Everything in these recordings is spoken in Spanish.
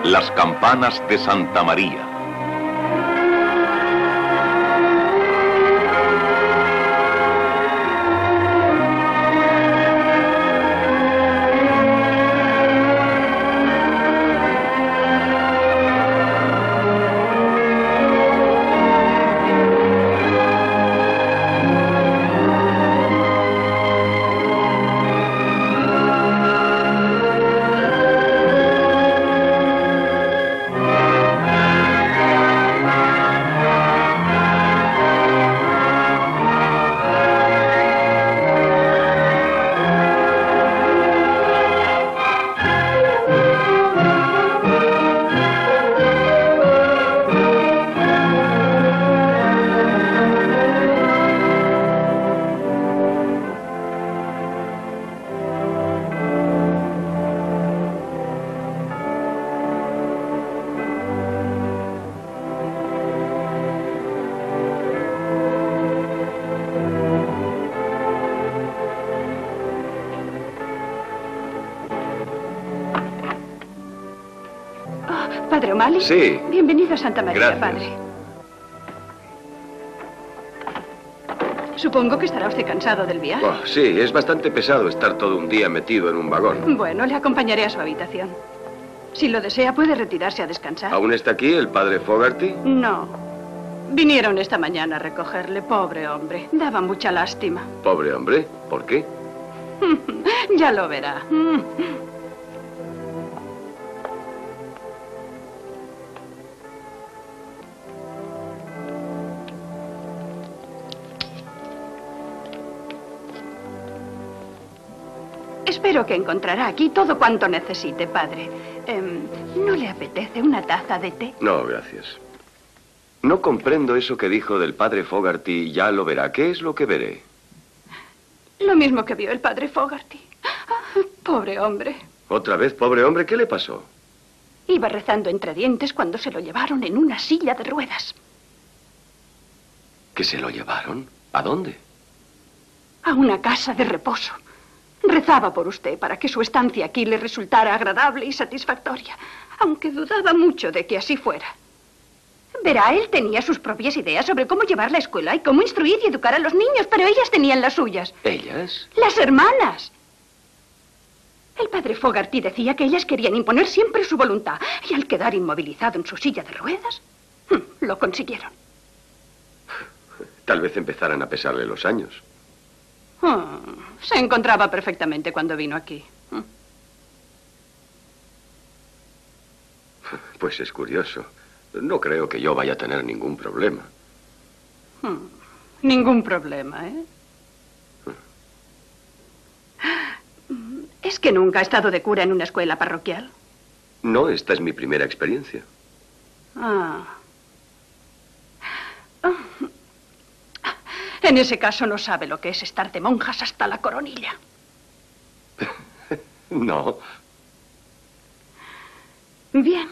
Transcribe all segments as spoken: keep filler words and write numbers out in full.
Las campanas de Santa María. ¿Padre O'Malley? Sí. Bienvenido a Santa María, Gracias. padre. Supongo que estará usted cansado del viaje. Oh, sí, es bastante pesado estar todo un día metido en un vagón. Bueno, le acompañaré a su habitación. Si lo desea, puede retirarse a descansar. ¿Aún está aquí el padre Fogarty? No. Vinieron esta mañana a recogerle, pobre hombre. Daba mucha lástima. Pobre hombre, ¿por qué? Ya lo verá. Espero que encontrará aquí todo cuanto necesite, padre. Eh, ¿No le apetece una taza de té? No, gracias. No comprendo eso que dijo del padre Fogarty, ya lo verá. ¿Qué es lo que veré? Lo mismo que vio el padre Fogarty. Ah, pobre hombre. ¿Otra vez, pobre hombre? ¿Qué le pasó? Iba rezando entre dientes cuando se lo llevaron en una silla de ruedas. ¿Que se lo llevaron? ¿A dónde? A una casa de reposo. Rezaba por usted para que su estancia aquí le resultara agradable y satisfactoria, aunque dudaba mucho de que así fuera. Verá, él tenía sus propias ideas sobre cómo llevar la escuela y cómo instruir y educar a los niños, pero ellas tenían las suyas. ¿Ellas? Las hermanas. El padre Fogarty decía que ellas querían imponer siempre su voluntad, y al quedar inmovilizado en su silla de ruedas, lo consiguieron. Tal vez empezaran a pesarle los años. Oh, se encontraba perfectamente cuando vino aquí. Pues es curioso. No creo que yo vaya a tener ningún problema. Hmm. Ningún problema, ¿eh? Hmm. ¿Es que nunca ha estado de cura en una escuela parroquial? No, esta es mi primera experiencia. Ah. Oh. En ese caso no sabe lo que es estar de monjas hasta la coronilla. No. Bien.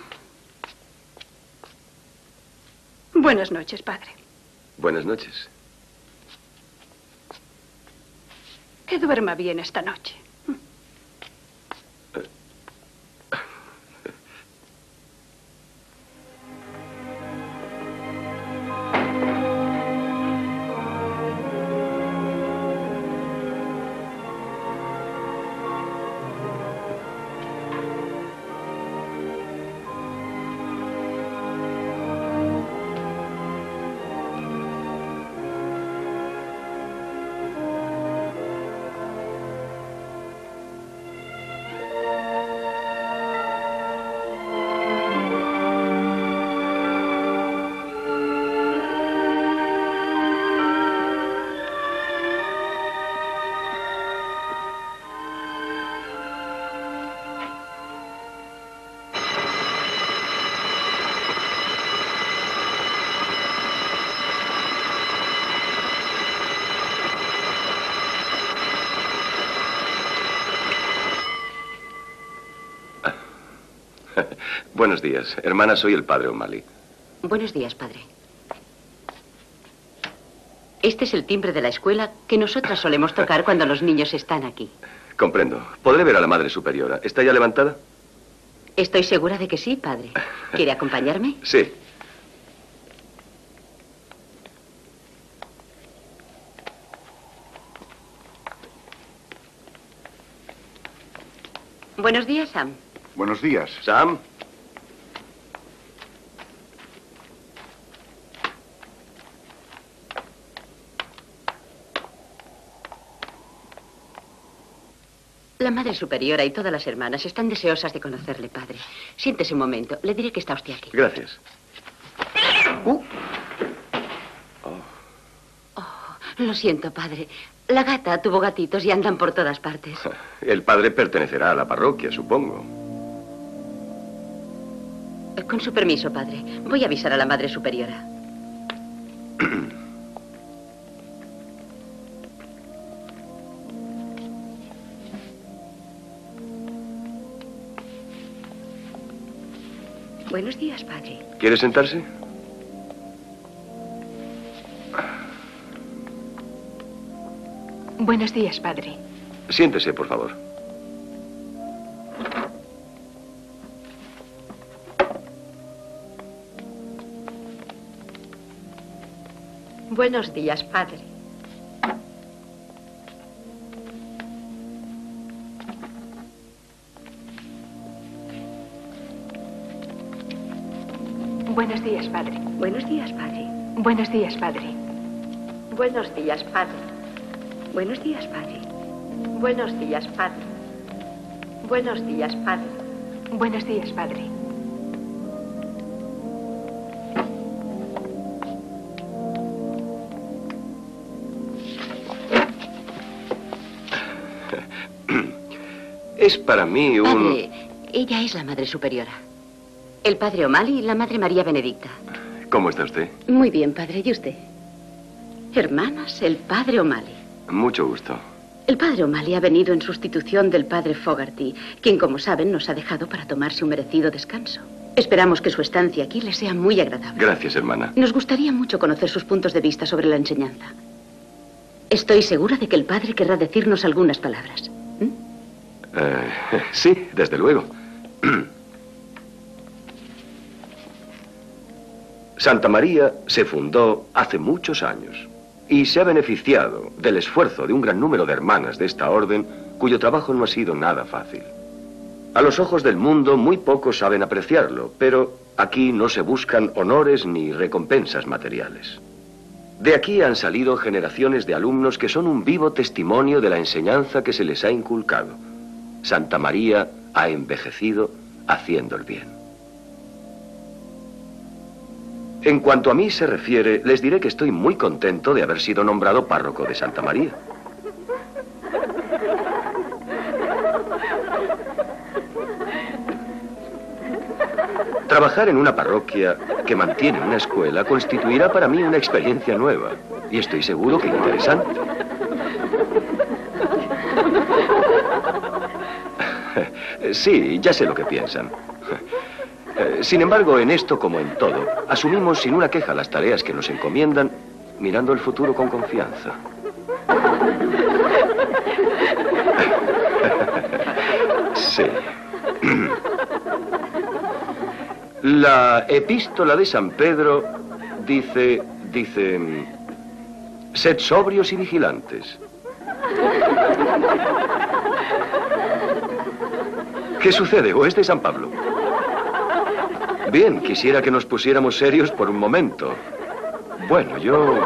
Buenas noches, padre. Buenas noches. Que duerma bien esta noche. Buenos días. Hermana, soy el padre O'Malley. Buenos días, padre. Este es el timbre de la escuela que nosotras solemos tocar cuando los niños están aquí. Comprendo. ¿Podré ver a la madre superiora? ¿Está ya levantada? Estoy segura de que sí, padre. ¿Quiere acompañarme? Sí. Buenos días, Sam. Buenos días. Sam. La madre superiora y todas las hermanas están deseosas de conocerle, padre. Siéntese un momento. Le diré que está usted aquí. Gracias. Uh. Oh, lo siento, padre. La gata tuvo gatitos y andan por todas partes. El padre pertenecerá a la parroquia, supongo. Con su permiso, padre. Voy a avisar a la madre superiora. Buenos días, padre. ¿Quiere sentarse? Buenos días, padre. Siéntese, por favor. Buenos días, padre. Buenos días, padre. Buenos días, padre. Buenos días, padre. Buenos días, padre. Buenos días, padre. Buenos días, padre. Buenos días, padre. Buenos días, padre. Es para mí un... Padre, ella es la madre superiora. El padre O'Malley y la madre María Benedicta. ¿Cómo está usted? Muy bien, padre. ¿Y usted? Hermanas, el padre O'Malley. Mucho gusto. El padre O'Malley ha venido en sustitución del padre Fogarty, quien, como saben, nos ha dejado para tomarse un merecido descanso. Esperamos que su estancia aquí le sea muy agradable. Gracias, hermana. Nos gustaría mucho conocer sus puntos de vista sobre la enseñanza. Estoy segura de que el padre querrá decirnos algunas palabras. ¿Mm? Eh, sí, desde luego. Santa María se fundó hace muchos años y se ha beneficiado del esfuerzo de un gran número de hermanas de esta orden, cuyo trabajo no ha sido nada fácil. A los ojos del mundo muy pocos saben apreciarlo, pero aquí no se buscan honores ni recompensas materiales. De aquí han salido generaciones de alumnos que son un vivo testimonio de la enseñanza que se les ha inculcado. Santa María ha envejecido haciendo el bien. En cuanto a mí se refiere, les diré que estoy muy contento de haber sido nombrado párroco de Santa María. Trabajar en una parroquia que mantiene una escuela constituirá para mí una experiencia nueva y estoy seguro que interesante. Sí, ya sé lo que piensan. Sin embargo, en esto como en todo, asumimos sin una queja las tareas que nos encomiendan, mirando el futuro con confianza. Sí. La epístola de San Pedro dice, dice, sed sobrios y vigilantes. ¿Qué sucede? ¿O es de San Pablo? Bien, quisiera que nos pusiéramos serios por un momento. Bueno, yo...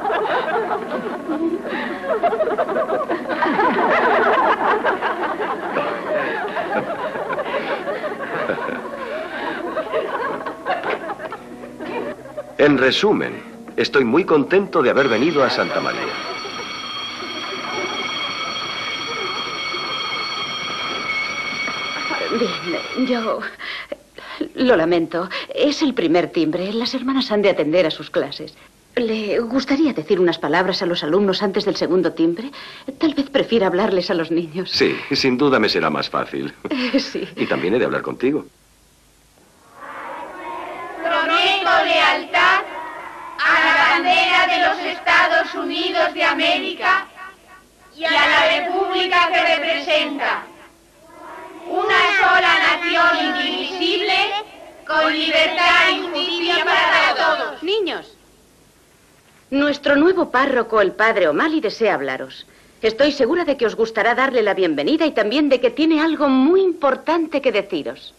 En resumen, estoy muy contento de haber venido a Santa María. Bien, yo... Lo lamento. Es el primer timbre. Las hermanas han de atender a sus clases. ¿Le gustaría decir unas palabras a los alumnos antes del segundo timbre? Tal vez prefiera hablarles a los niños. Sí, sin duda me será más fácil. Sí. Y también he de hablar contigo. Prometo lealtad a la bandera de los Estados Unidos de América y a la república que representa, una sola nación nación indivisible, con libertad y justicia para todos. Niños, nuestro nuevo párroco, el padre O'Malley, desea hablaros. Estoy segura de que os gustará darle la bienvenida y también de que tiene algo muy importante que deciros.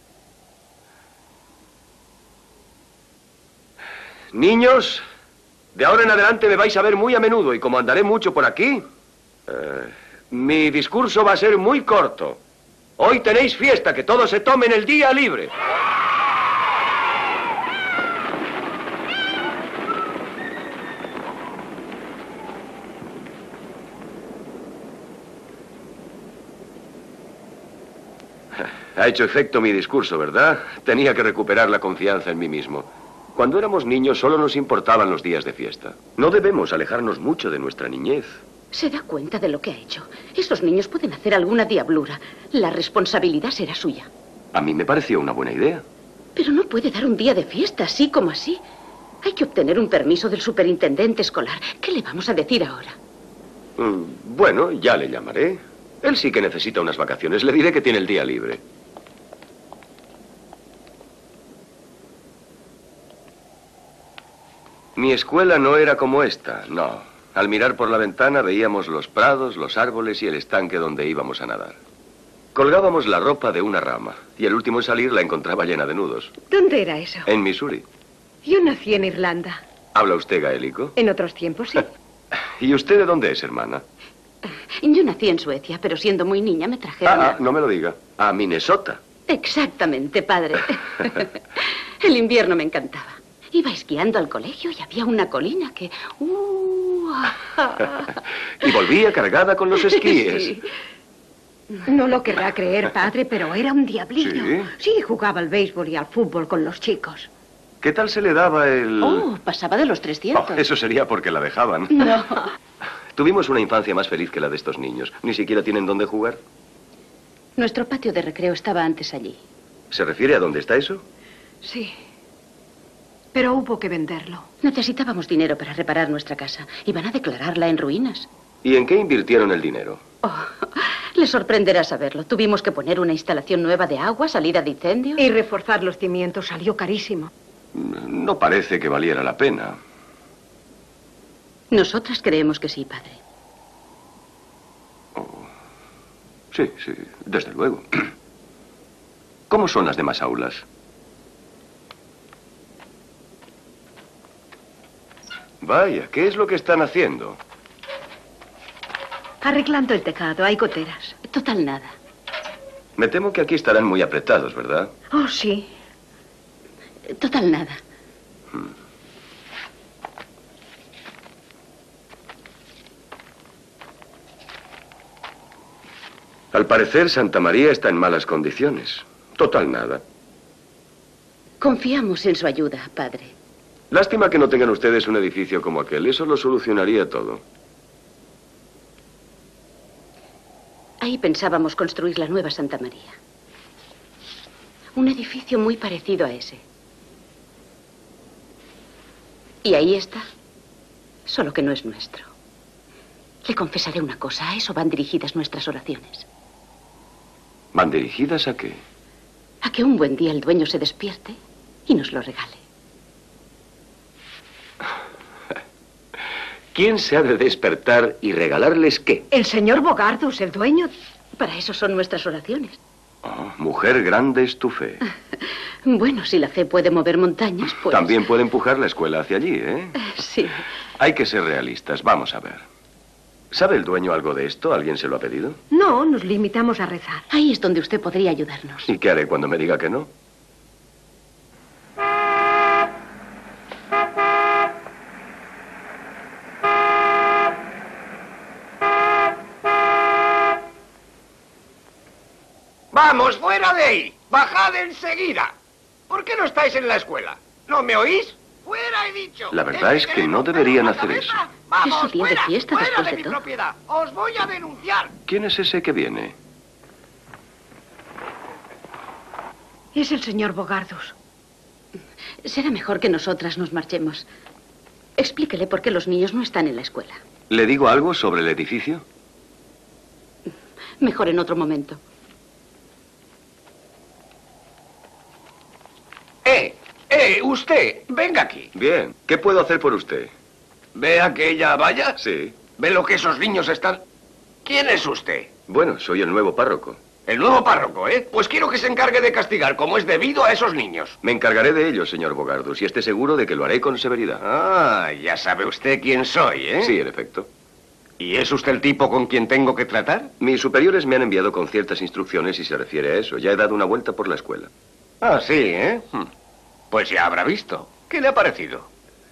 Niños, de ahora en adelante me vais a ver muy a menudo y como andaré mucho por aquí, eh, mi discurso va a ser muy corto. Hoy tenéis fiesta, que todos se tomen el día libre. Ha hecho efecto mi discurso, ¿verdad? Tenía que recuperar la confianza en mí mismo. Cuando éramos niños solo nos importaban los días de fiesta. No debemos alejarnos mucho de nuestra niñez. ¿Se da cuenta de lo que ha hecho? Esos niños pueden hacer alguna diablura. La responsabilidad será suya. A mí me pareció una buena idea. Pero no puede dar un día de fiesta así como así. Hay que obtener un permiso del superintendente escolar. ¿Qué le vamos a decir ahora? Mm, bueno, ya le llamaré. Él sí que necesita unas vacaciones. Le diré que tiene el día libre. Mi escuela no era como esta, no. Al mirar por la ventana veíamos los prados, los árboles y el estanque donde íbamos a nadar. Colgábamos la ropa de una rama y el último en salir la encontraba llena de nudos. ¿Dónde era eso? En Missouri. Yo nací en Irlanda. ¿Habla usted gaélico? En otros tiempos, sí. ¿Y usted de dónde es, hermana? Yo nací en Suecia, pero siendo muy niña me trajeron Ah, a... ah, no me lo diga. A Minnesota. Exactamente, padre. El invierno me encantaba. Iba esquiando al colegio y había una colina que... Uh, y volvía cargada con los esquíes. Sí. No lo querrá creer, padre, pero era un diablillo. ¿Sí? Sí, jugaba al béisbol y al fútbol con los chicos. ¿Qué tal se le daba el...? Oh, pasaba de los trescientos. Oh, eso sería porque la dejaban. No. Tuvimos una infancia más feliz que la de estos niños. Ni siquiera tienen dónde jugar. Nuestro patio de recreo estaba antes allí. ¿Se refiere a dónde está eso? Sí. Pero hubo que venderlo. Necesitábamos dinero para reparar nuestra casa. Iban a declararla en ruinas. ¿Y en qué invirtieron el dinero? Oh, le sorprenderá saberlo. Tuvimos que poner una instalación nueva de agua, salida de incendios. Y reforzar los cimientos salió carísimo. No parece que valiera la pena. Nosotras creemos que sí, padre. Oh. Sí, sí, desde luego. ¿Cómo son las demás aulas? Vaya, ¿qué es lo que están haciendo? Arreglando el tejado, hay goteras. Total nada. Me temo que aquí estarán muy apretados, ¿verdad? Oh, sí. Total nada. Al parecer, Santa María está en malas condiciones. Total nada. Confiamos en su ayuda, padre. Lástima que no tengan ustedes un edificio como aquel. Eso lo solucionaría todo. Ahí pensábamos construir la nueva Santa María. Un edificio muy parecido a ese. Y ahí está. Solo que no es nuestro. Le confesaré una cosa. A eso van dirigidas nuestras oraciones. ¿Van dirigidas a qué? A que un buen día el dueño se despierte y nos lo regale. ¿Quién se ha de despertar y regalarles qué? El señor Bogardus, el dueño. Para eso son nuestras oraciones. Oh, mujer, grande es tu fe. Bueno, si la fe puede mover montañas, pues... También puede empujar la escuela hacia allí, ¿eh? Sí. Hay que ser realistas. Vamos a ver. ¿Sabe el dueño algo de esto? ¿Alguien se lo ha pedido? No, nos limitamos a rezar. Ahí es donde usted podría ayudarnos. ¿Y qué haré cuando me diga que no? ¡Vamos, fuera de ahí! ¡Bajad enseguida! ¿Por qué no estáis en la escuela? ¿No me oís? ¡Fuera, he dicho! La verdad es que no deberían hacer eso. ¡Vamos, Es su día de fuera! fiesta, ¡Fuera después de de mi todo! propiedad! ¡Os voy a denunciar! ¿Quién es ese que viene? Es el señor Bogardus. Será mejor que nosotras nos marchemos. Explíquele por qué los niños no están en la escuela. ¿Le digo algo sobre el edificio? Mejor en otro momento. Usted, venga aquí. Bien. ¿Qué puedo hacer por usted? ¿Vea que ella vaya? Sí. ¿Ve lo que esos niños están...? ¿Quién es usted? Bueno, soy el nuevo párroco. El nuevo párroco, ¿eh? Pues quiero que se encargue de castigar como es debido a esos niños. Me encargaré de ellos, señor Bogardus, y esté seguro de que lo haré con severidad. Ah, ya sabe usted quién soy, ¿eh? Sí, en efecto. ¿Y es usted el tipo con quien tengo que tratar? Mis superiores me han enviado con ciertas instrucciones y se refiere a eso. Ya he dado una vuelta por la escuela. Ah, sí, ¿eh? Pues ya habrá visto. ¿Qué le ha parecido?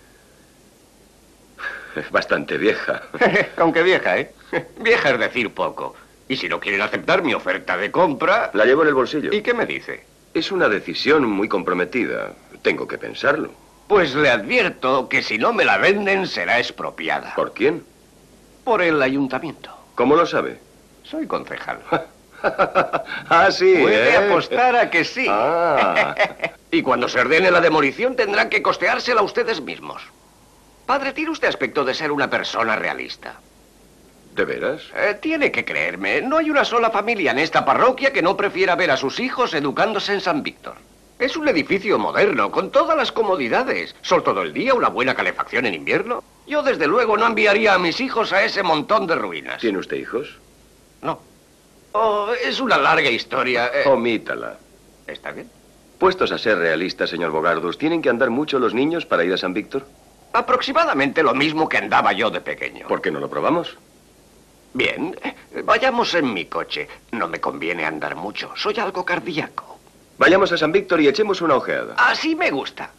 Bastante vieja. Aunque vieja, ¿eh? Vieja es decir poco. Y si no quieren aceptar mi oferta de compra... La llevo en el bolsillo. ¿Y qué me dice? Es una decisión muy comprometida. Tengo que pensarlo. Pues le advierto que si no me la venden será expropiada. ¿Por quién? Por el ayuntamiento. ¿Cómo lo sabe? Soy concejal. Ah, sí, Puede ¿eh? apostar a que sí. Ah. Y cuando se ordene la demolición tendrán que costeársela ustedes mismos. Padre, tiene usted aspecto de ser una persona realista. ¿De veras? Eh, tiene que creerme, no hay una sola familia en esta parroquia que no prefiera ver a sus hijos educándose en San Víctor. Es un edificio moderno, con todas las comodidades. Sol todo el día, una buena calefacción en invierno. Yo, desde luego, no enviaría a mis hijos a ese montón de ruinas. ¿Tiene usted hijos? No. Oh, es una larga historia. eh. Omítala. ¿Está bien? Puestos a ser realistas, señor Bogardus, ¿tienen que andar mucho los niños para ir a San Víctor? Aproximadamente lo mismo que andaba yo de pequeño. ¿Por qué no lo probamos? Bien, eh, vayamos en mi coche. No me conviene andar mucho, soy algo cardíaco. Vayamos a San Víctor y echemos una ojeada. Así me gusta.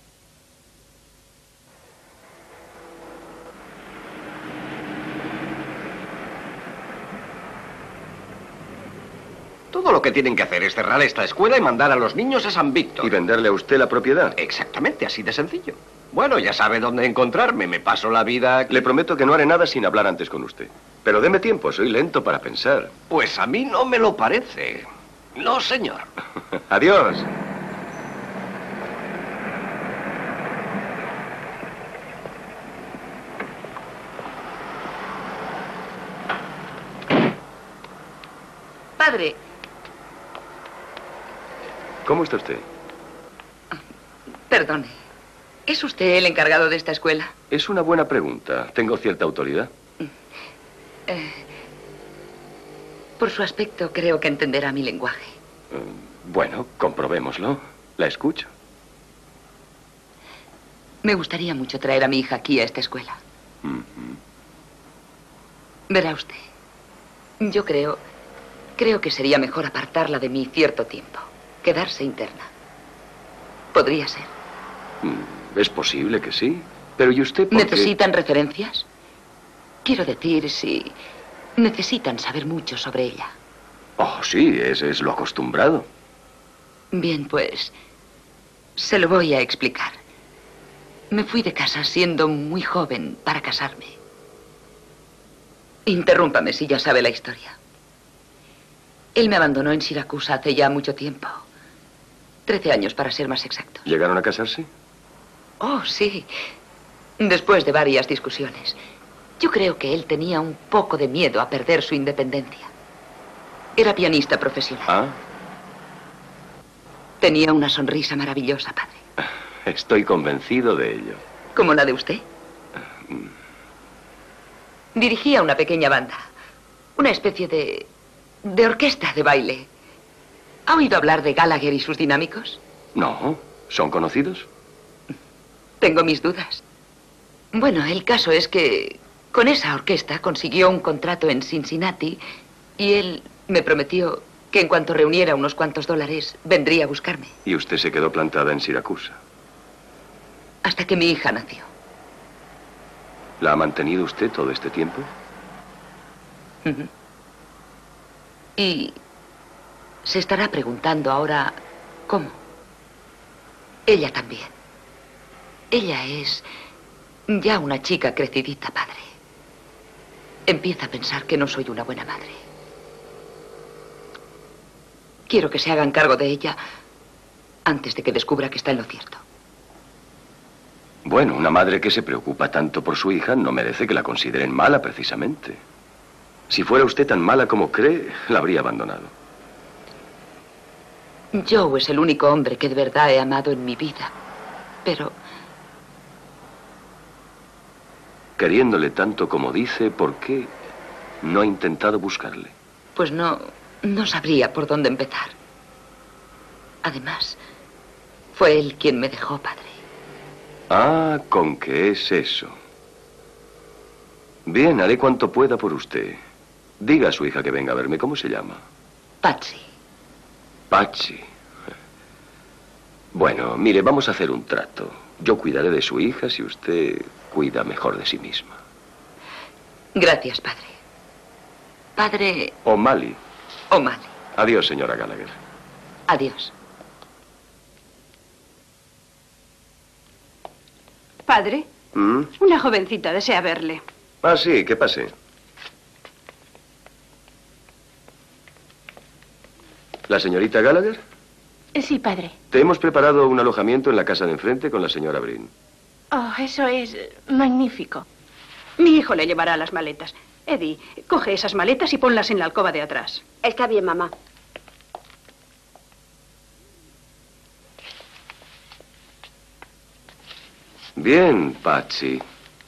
Todo lo que tienen que hacer es cerrar esta escuela y mandar a los niños a San Víctor. ¿Y venderle a usted la propiedad? Exactamente, así de sencillo. Bueno, ya sabe dónde encontrarme. Me paso la vida aquí. Le prometo que no haré nada sin hablar antes con usted. Pero deme tiempo, soy lento para pensar. Pues a mí no me lo parece. No, señor. Adiós. Padre. ¿Cómo está usted? Perdone. ¿Es usted el encargado de esta escuela? Es una buena pregunta. Tengo cierta autoridad. Eh, por su aspecto, creo que entenderá mi lenguaje. Uh, bueno, comprobémoslo. La escucho. Me gustaría mucho traer a mi hija aquí a esta escuela. Uh-huh. Verá usted. Yo creo... Creo que sería mejor apartarla de mí cierto tiempo. Quedarse interna. Podría ser. Es posible que sí. Pero ¿y usted por qué? ¿Necesitan referencias? Quiero decir, si necesitan saber mucho sobre ella. Oh, sí, ese es lo acostumbrado. Bien, pues... se lo voy a explicar. Me fui de casa siendo muy joven para casarme. Interrúmpame si ya sabe la historia. Él me abandonó en Siracusa hace ya mucho tiempo. Trece años, para ser más exactos. ¿Llegaron a casarse? Oh, sí. Después de varias discusiones. Yo creo que él tenía un poco de miedo a perder su independencia. Era pianista profesional. Ah. Tenía una sonrisa maravillosa, padre. Estoy convencido de ello. ¿Como la de usted? Dirigía una pequeña banda. Una especie de... de orquesta de baile. ¿Ha oído hablar de Gallagher y sus dinámicos? No. ¿Son conocidos? Tengo mis dudas. Bueno, el caso es que con esa orquesta consiguió un contrato en Cincinnati y él me prometió que en cuanto reuniera unos cuantos dólares vendría a buscarme. Y usted se quedó plantada en Siracusa. Hasta que mi hija nació. ¿La ha mantenido usted todo este tiempo? Uh-huh. Y se estará preguntando ahora cómo. Ella también. Ella es ya una chica crecidita, padre. Empieza a pensar que no soy una buena madre. Quiero que se hagan cargo de ella antes de que descubra que está en lo cierto. Bueno, una madre que se preocupa tanto por su hija no merece que la consideren mala, precisamente. Si fuera usted tan mala como cree, la habría abandonado. Joe es el único hombre que de verdad he amado en mi vida. Pero... Queriéndole tanto como dice, ¿por qué no ha intentado buscarle? Pues no... no sabría por dónde empezar. Además, fue él quien me dejó, padre. Ah, ¿con qué es eso? Bien, haré cuanto pueda por usted. Diga a su hija que venga a verme. ¿Cómo se llama? Patsy. Patsy. Bueno, mire, vamos a hacer un trato. Yo cuidaré de su hija si usted cuida mejor de sí misma. Gracias, padre. Padre... O'Malley. O'Malley. Adiós, señora Gallagher. Adiós. Padre, ¿Mm? una jovencita desea verle. Ah, sí, ¿qué pase? ¿La señorita Gallagher? Sí, padre. Te hemos preparado un alojamiento en la casa de enfrente con la señora Brin. Oh, eso es magnífico. Mi hijo le llevará las maletas. Eddie, coge esas maletas y ponlas en la alcoba de atrás. Está bien, mamá. Bien, Patsy.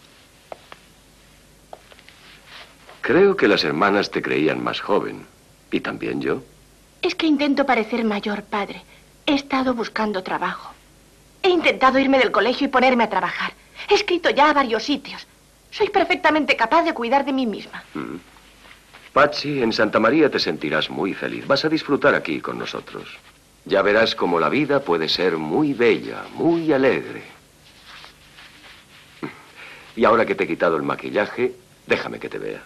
Creo que las hermanas te creían más joven. Y también yo. Es que intento parecer mayor, padre. He estado buscando trabajo. He intentado irme del colegio y ponerme a trabajar. He escrito ya a varios sitios. Soy perfectamente capaz de cuidar de mí misma. Mm. Patsy, en Santa María te sentirás muy feliz. Vas a disfrutar aquí con nosotros. Ya verás cómo la vida puede ser muy bella, muy alegre. Y ahora que te he quitado el maquillaje, déjame que te vea.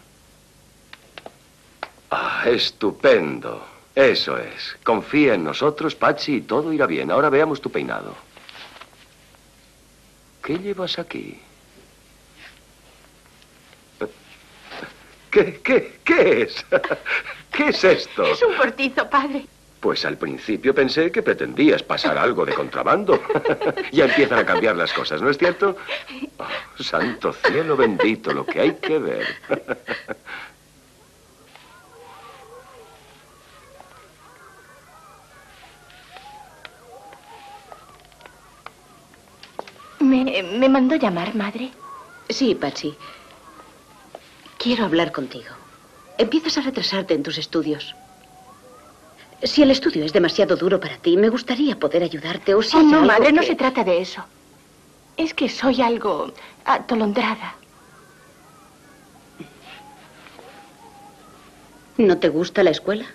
Ah, estupendo. Eso es. Confía en nosotros, Patsy, y todo irá bien. Ahora veamos tu peinado. ¿Qué llevas aquí? ¿Qué, qué, qué es? ¿Qué es esto? Es un portizo, padre. Pues al principio pensé que pretendías pasar algo de contrabando. Ya empiezan a cambiar las cosas, ¿no es cierto? Oh, santo cielo bendito, lo que hay que ver. ¿Me, me mandó llamar, madre? Sí, Patsy. Quiero hablar contigo. Empiezas a retrasarte en tus estudios. Si el estudio es demasiado duro para ti, me gustaría poder ayudarte o si Oh, hay no, algo madre, no que- se trata de eso. Es que soy algo atolondrada. ¿No te gusta la escuela?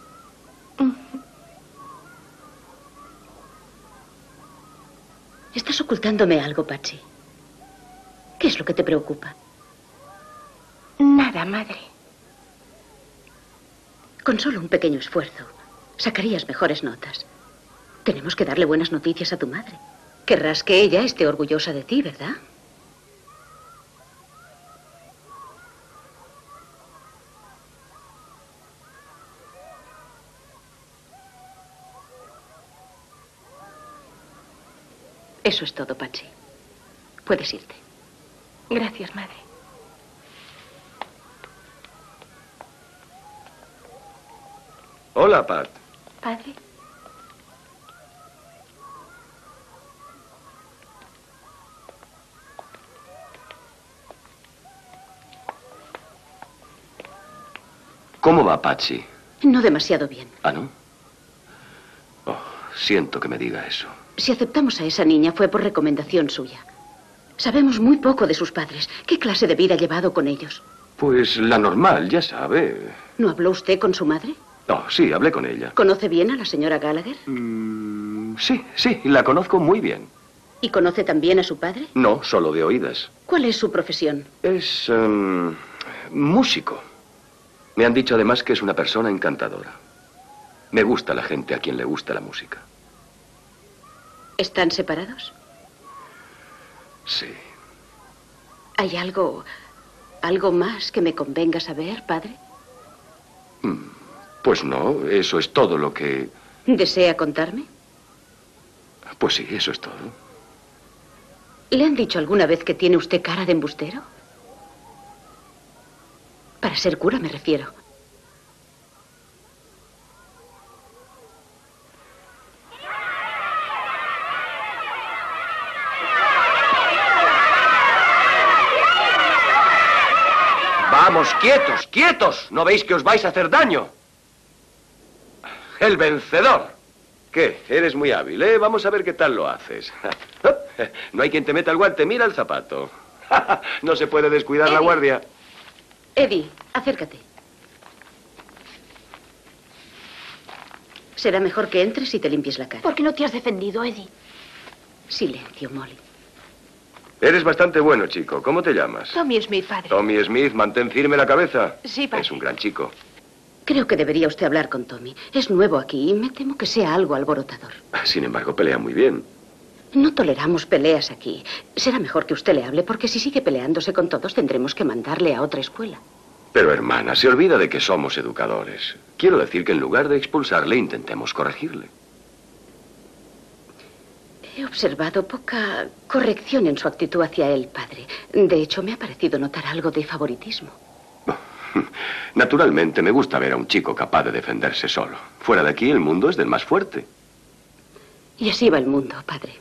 Estás ocultándome algo, Patsy. ¿Qué es lo que te preocupa? Nada, madre. Con solo un pequeño esfuerzo, sacarías mejores notas. Tenemos que darle buenas noticias a tu madre. Querrás que ella esté orgullosa de ti, ¿verdad? Eso es todo, Patsy. Puedes irte. Gracias, madre. Hola, Pat. Padre. ¿Cómo va, Patsy? No demasiado bien. ¿Ah, no? Oh, siento que me diga eso. Si aceptamos a esa niña fue por recomendación suya. Sabemos muy poco de sus padres. ¿Qué clase de vida ha llevado con ellos? Pues la normal, ya sabe. ¿No habló usted con su madre? Oh, sí, hablé con ella. ¿Conoce bien a la señora Gallagher? Mm, sí, sí, la conozco muy bien. ¿Y conoce también a su padre? No, solo de oídas. ¿Cuál es su profesión? Es em, músico. Me han dicho además que es una persona encantadora. Me gusta la gente a quien le gusta la música. ¿Están separados? Sí. ¿Hay algo... algo más que me convenga saber, padre? Pues no, eso es todo lo que... ¿Desea contarme? Pues sí, eso es todo. ¿Le han dicho alguna vez que tiene usted cara de embustero? Para ser cura me refiero. ¡Quietos, quietos, quietos! ¿No veis que os vais a hacer daño? El vencedor. ¿Qué? Eres muy hábil, ¿eh? Vamos a ver qué tal lo haces. No hay quien te meta el guante. Mira el zapato. No se puede descuidar Eddie. la guardia. Eddie, acércate. Será mejor que entres y te limpies la cara. ¿Por qué no te has defendido, Eddie? Silencio, Molly. Eres bastante bueno, chico. ¿Cómo te llamas? Tommy Smith, padre. Tommy Smith, mantén firme la cabeza. Sí, padre. Es un gran chico. Creo que debería usted hablar con Tommy. Es nuevo aquí y me temo que sea algo alborotador. Sin embargo, pelea muy bien. No toleramos peleas aquí. Será mejor que usted le hable porque si sigue peleándose con todos tendremos que mandarle a otra escuela. Pero, hermana, se olvida de que somos educadores. Quiero decir que en lugar de expulsarle, intentemos corregirle. He observado poca corrección en su actitud hacia él, padre. De hecho, me ha parecido notar algo de favoritismo. Naturalmente, me gusta ver a un chico capaz de defenderse solo. Fuera de aquí, el mundo es del más fuerte. Y así va el mundo, padre.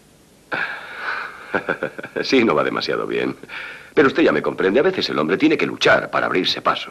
Sí, no va demasiado bien. Pero usted ya me comprende. A veces el hombre tiene que luchar para abrirse paso.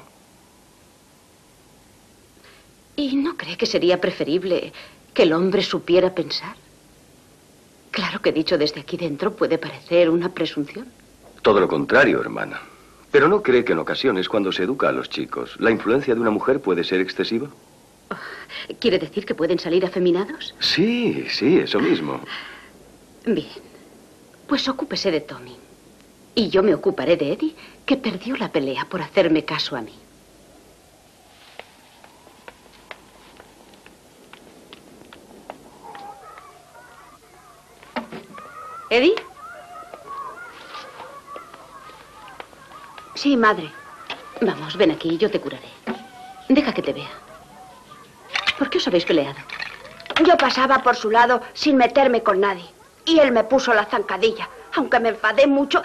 ¿Y no cree que sería preferible que el hombre supiera pensar? Claro que dicho desde aquí dentro puede parecer una presunción. Todo lo contrario, hermana. ¿Pero no cree que en ocasiones, cuando se educa a los chicos, la influencia de una mujer puede ser excesiva? Oh, ¿quiere decir que pueden salir afeminados? Sí, sí, eso mismo. Bien, pues ocúpese de Tommy. Y yo me ocuparé de Eddie, que perdió la pelea por hacerme caso a mí. ¿Eddie? Sí, madre. Vamos, ven aquí, yo te curaré. Deja que te vea. ¿Por qué os habéis peleado? Yo pasaba por su lado sin meterme con nadie. Y él me puso la zancadilla. Aunque me enfadé mucho,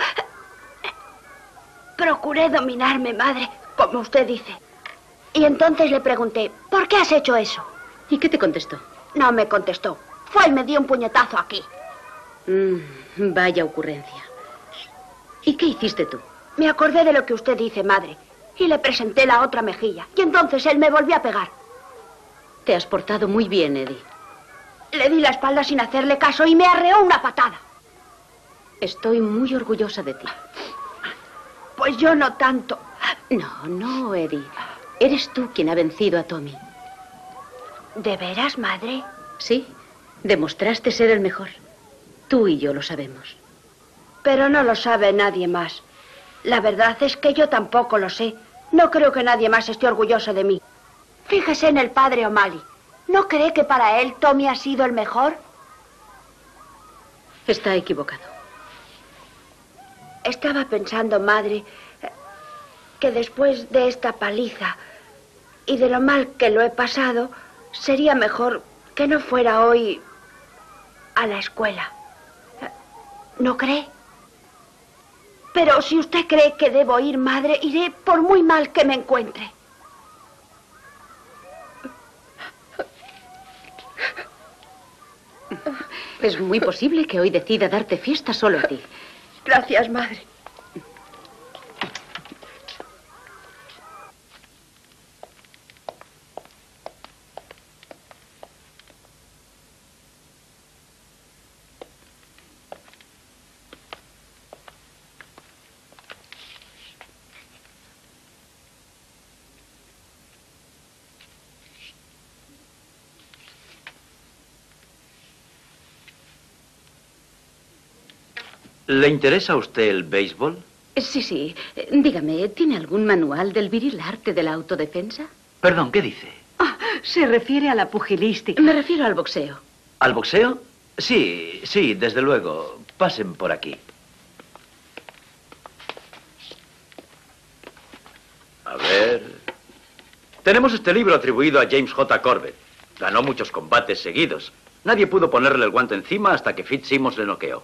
procuré dominarme, madre, como usted dice. Y entonces le pregunté, ¿por qué has hecho eso? ¿Y qué te contestó? No me contestó. Fue y me dio un puñetazo aquí. Mm, vaya ocurrencia. ¿Y qué hiciste tú? Me acordé de lo que usted dice, madre. Y le presenté la otra mejilla. Y entonces él me volvió a pegar. Te has portado muy bien, Eddie. Le di la espalda sin hacerle caso y me arreó una patada. Estoy muy orgullosa de ti. Pues yo no tanto. No, no, Eddie. Eres tú quien ha vencido a Tommy. ¿De veras, madre? Sí, demostraste ser el mejor. Tú y yo lo sabemos. Pero no lo sabe nadie más. La verdad es que yo tampoco lo sé. No creo que nadie más esté orgulloso de mí. Fíjese en el padre O'Malley. ¿No cree que para él Tommy ha sido el mejor? Está equivocado. Estaba pensando, madre, que después de esta paliza y de lo mal que lo he pasado, sería mejor que no fuera hoy a la escuela. ¿No cree? Pero si usted cree que debo ir, madre, iré por muy mal que me encuentre. Es muy posible que hoy decida darte fiesta solo a ti. Gracias, madre. ¿Le interesa a usted el béisbol? Sí, sí. Dígame, ¿tiene algún manual del viril arte de la autodefensa? Perdón, ¿qué dice? Ah, se refiere a la pugilística. Me refiero al boxeo. ¿Al boxeo? Sí, sí, desde luego. Pasen por aquí. A ver... Tenemos este libro atribuido a James J. Corbett. Ganó muchos combates seguidos. Nadie pudo ponerle el guante encima hasta que Fitzsimmons le noqueó.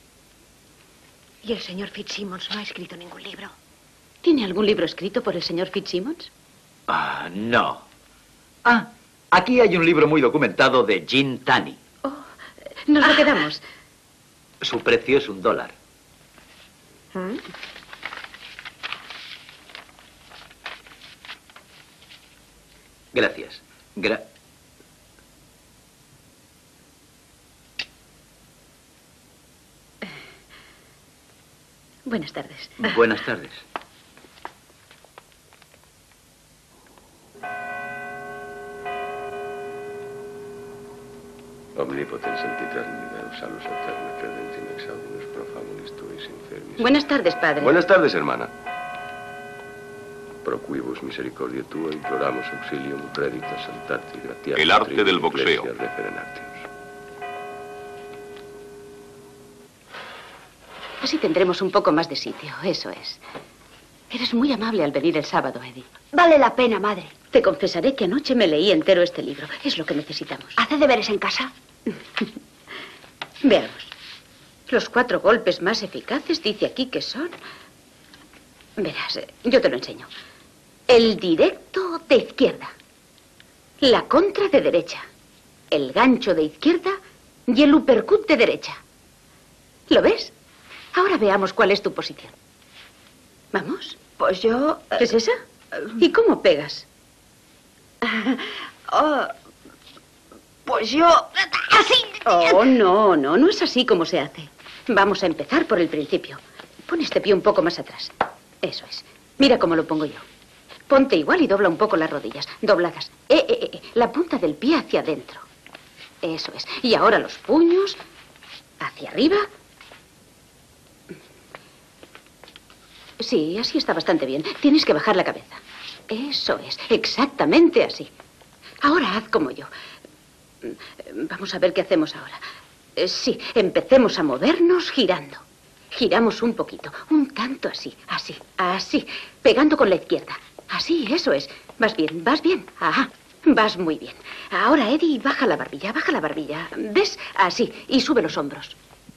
Y el señor Fitzsimmons no ha escrito ningún libro. ¿Tiene algún libro escrito por el señor Fitzsimmons? Ah, no. Ah, aquí hay un libro muy documentado de Jean Tanny. Oh, nos lo quedamos. Su precio es un dólar. ¿Mm? Gracias. Gra Buenas tardes. Buenas tardes. Omnipotens entitatis Deus, salus eterna, credentim exaudimus profamulis tuis infermis. Buenas tardes, padre. Buenas tardes, hermana. Proquibus misericordia tua, imploramos auxilium, redita, saltati, gratiatis. El arte del boxeo. Así tendremos un poco más de sitio, eso es. Eres muy amable al venir el sábado, Eddie. Vale la pena, madre. Te confesaré que anoche me leí entero este libro. Es lo que necesitamos. ¿Hace deberes en casa? Veamos. Los cuatro golpes más eficaces dice aquí que son... Verás, yo te lo enseño. El directo de izquierda. La contra de derecha. El gancho de izquierda y el uppercut de derecha. ¿Lo ves? Ahora veamos cuál es tu posición. ¿Vamos? Pues yo... ¿Es esa? ¿Y cómo pegas? Oh, pues yo... Así. Oh, no, no, no es así como se hace. Vamos a empezar por el principio. Pon este pie un poco más atrás. Eso es. Mira cómo lo pongo yo. Ponte igual y dobla un poco las rodillas. Dobladas. Eh, eh, eh. La punta del pie hacia adentro. Eso es. Y ahora los puños hacia arriba. Sí, así está bastante bien. Tienes que bajar la cabeza. Eso es. Exactamente así. Ahora haz como yo. Vamos a ver qué hacemos ahora. Eh, sí, empecemos a movernos girando. Giramos un poquito, un tanto así, así, así, pegando con la izquierda. Así, eso es. Vas bien, vas bien. Ajá, vas muy bien. Ahora, Eddie, baja la barbilla, baja la barbilla. ¿Ves? Así, y sube los hombros.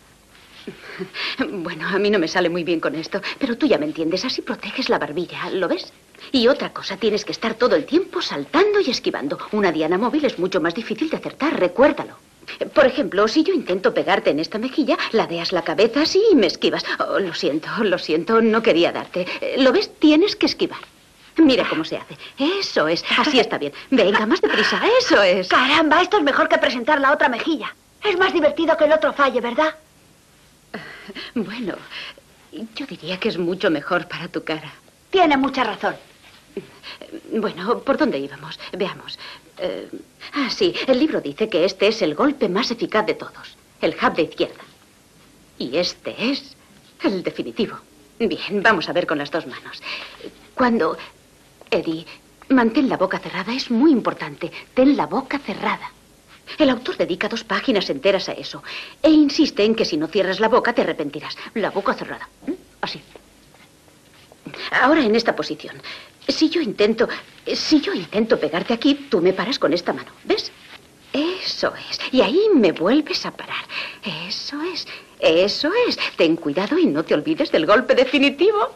Bueno, a mí no me sale muy bien con esto, pero tú ya me entiendes. Así proteges la barbilla, ¿lo ves? Y otra cosa, tienes que estar todo el tiempo saltando y esquivando. Una diana móvil es mucho más difícil de acertar, recuérdalo. Por ejemplo, si yo intento pegarte en esta mejilla, ladeas la cabeza así y me esquivas. Oh, lo siento, lo siento, no quería darte. ¿Lo ves? Tienes que esquivar. Mira cómo se hace. Eso es, así está bien. Venga, más deprisa, eso es. Caramba, esto es mejor que presentar la otra mejilla. Es más divertido que el otro falle, ¿verdad? Bueno, yo diría que es mucho mejor para tu cara. Tiene mucha razón. Bueno, ¿por dónde íbamos? Veamos. Eh, ah, sí, el libro dice que este es el golpe más eficaz de todos. El jab de izquierda. Y este es el definitivo. Bien, vamos a ver con las dos manos. Cuando... Eddie, mantén la boca cerrada, es muy importante. Ten la boca cerrada. El autor dedica dos páginas enteras a eso. E insiste en que si no cierras la boca te arrepentirás. La boca cerrada. Así. Ahora en esta posición. Si yo intento... Si yo intento pegarte aquí, tú me paras con esta mano. ¿Ves? Eso es. Y ahí me vuelves a parar. Eso es. Eso es. Ten cuidado y no te olvides del golpe definitivo.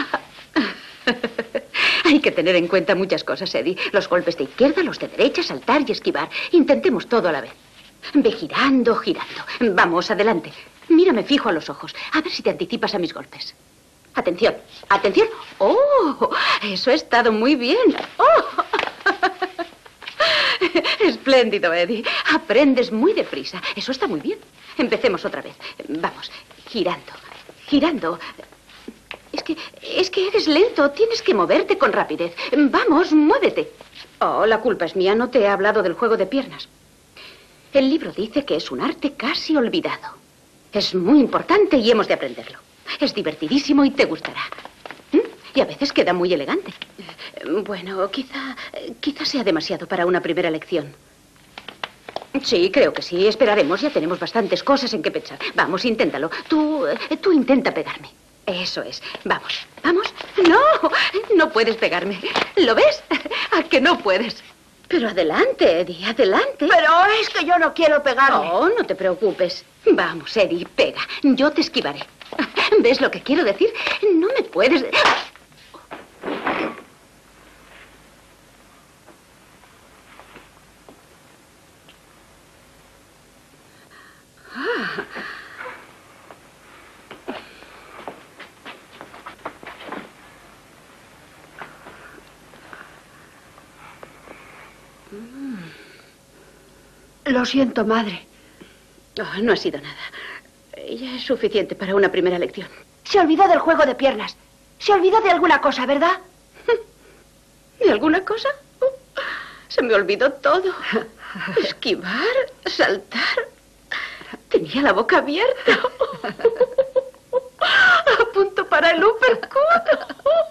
Hay que tener en cuenta muchas cosas, Eddie. Los golpes de izquierda, los de derecha, saltar y esquivar. Intentemos todo a la vez. Ve girando, girando. Vamos, adelante. Mírame fijo a los ojos. A ver si te anticipas a mis golpes. Atención, atención. ¡Oh! Eso ha estado muy bien. ¡Oh! Espléndido, Eddie. Aprendes muy deprisa. Eso está muy bien. Empecemos otra vez. Vamos, girando, girando. Es que, es que eres lento. Tienes que moverte con rapidez. Vamos, muévete. Oh, la culpa es mía. No te he hablado del juego de piernas. El libro dice que es un arte casi olvidado. Es muy importante y hemos de aprenderlo. Es divertidísimo y te gustará. ¿Mm? Y a veces queda muy elegante. Bueno, quizá, quizá sea demasiado para una primera lección. Sí, creo que sí. Esperaremos. Ya tenemos bastantes cosas en que pensar. Vamos, inténtalo. Tú, tú intenta pegarme. Eso es. Vamos, vamos. No, no puedes pegarme. ¿Lo ves? ¿A que no puedes? Pero adelante, Eddie, adelante. Pero es que yo no quiero pegarme. Oh, no te preocupes. Vamos, Eddie, pega. Yo te esquivaré. ¿Ves lo que quiero decir? No me puedes... Ah. Lo siento, madre. Oh, no ha sido nada. Ya es suficiente para una primera lección. Se olvidó del juego de piernas. Se olvidó de alguna cosa, ¿verdad? ¿De alguna cosa? Oh, se me olvidó todo. Esquivar, saltar. Tenía la boca abierta. A punto para el uppercut.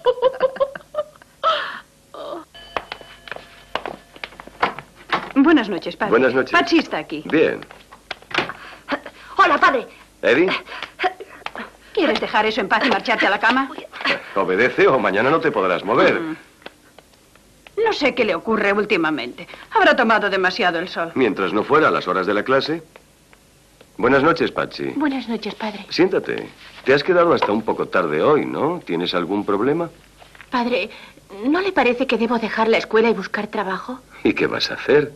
Buenas noches, padre. Buenas noches. Patsy está aquí. Bien. Hola, padre. ¿Eddie? ¿Quieres dejar eso en paz y marcharte a la cama? Obedece o mañana no te podrás mover. Mm. No sé qué le ocurre últimamente. Habrá tomado demasiado el sol. Mientras no fuera a las horas de la clase. Buenas noches, Patsy. Buenas noches, padre. Siéntate. Te has quedado hasta un poco tarde hoy, ¿no? ¿Tienes algún problema? Padre, ¿no le parece que debo dejar la escuela y buscar trabajo? ¿Y qué vas a hacer?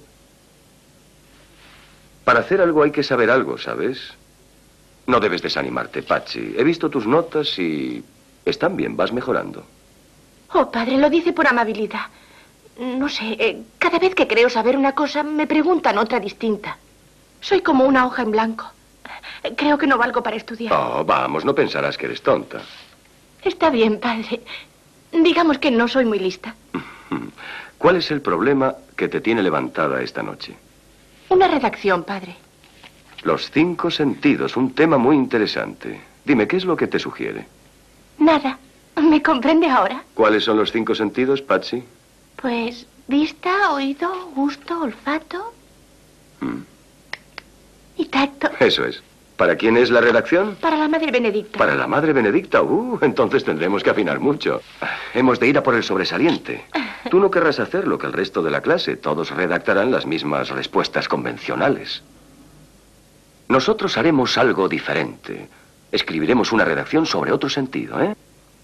Para hacer algo hay que saber algo, ¿sabes? No debes desanimarte, Patsy. He visto tus notas y están bien, vas mejorando. Oh, padre, lo dice por amabilidad. No sé, eh, cada vez que creo saber una cosa, me preguntan otra distinta. Soy como una hoja en blanco. Eh, Creo que no valgo para estudiar. Oh, vamos, no pensarás que eres tonta. Está bien, padre. Digamos que no soy muy lista. ¿Cuál es el problema que te tiene levantada esta noche? Una redacción, padre. Los cinco sentidos, un tema muy interesante. Dime, ¿qué es lo que te sugiere? Nada. ¿Me comprende ahora? ¿Cuáles son los cinco sentidos, Patsy? Pues vista, oído, gusto, olfato Mm, y tacto. Eso es. ¿Para quién es la redacción? Para la madre Benedicta. Para la madre Benedicta. Uh, entonces tendremos que afinar mucho. Hemos de ir a por el sobresaliente. Tú no querrás hacer lo que el resto de la clase. Todos redactarán las mismas respuestas convencionales. Nosotros haremos algo diferente. Escribiremos una redacción sobre otro sentido, ¿eh?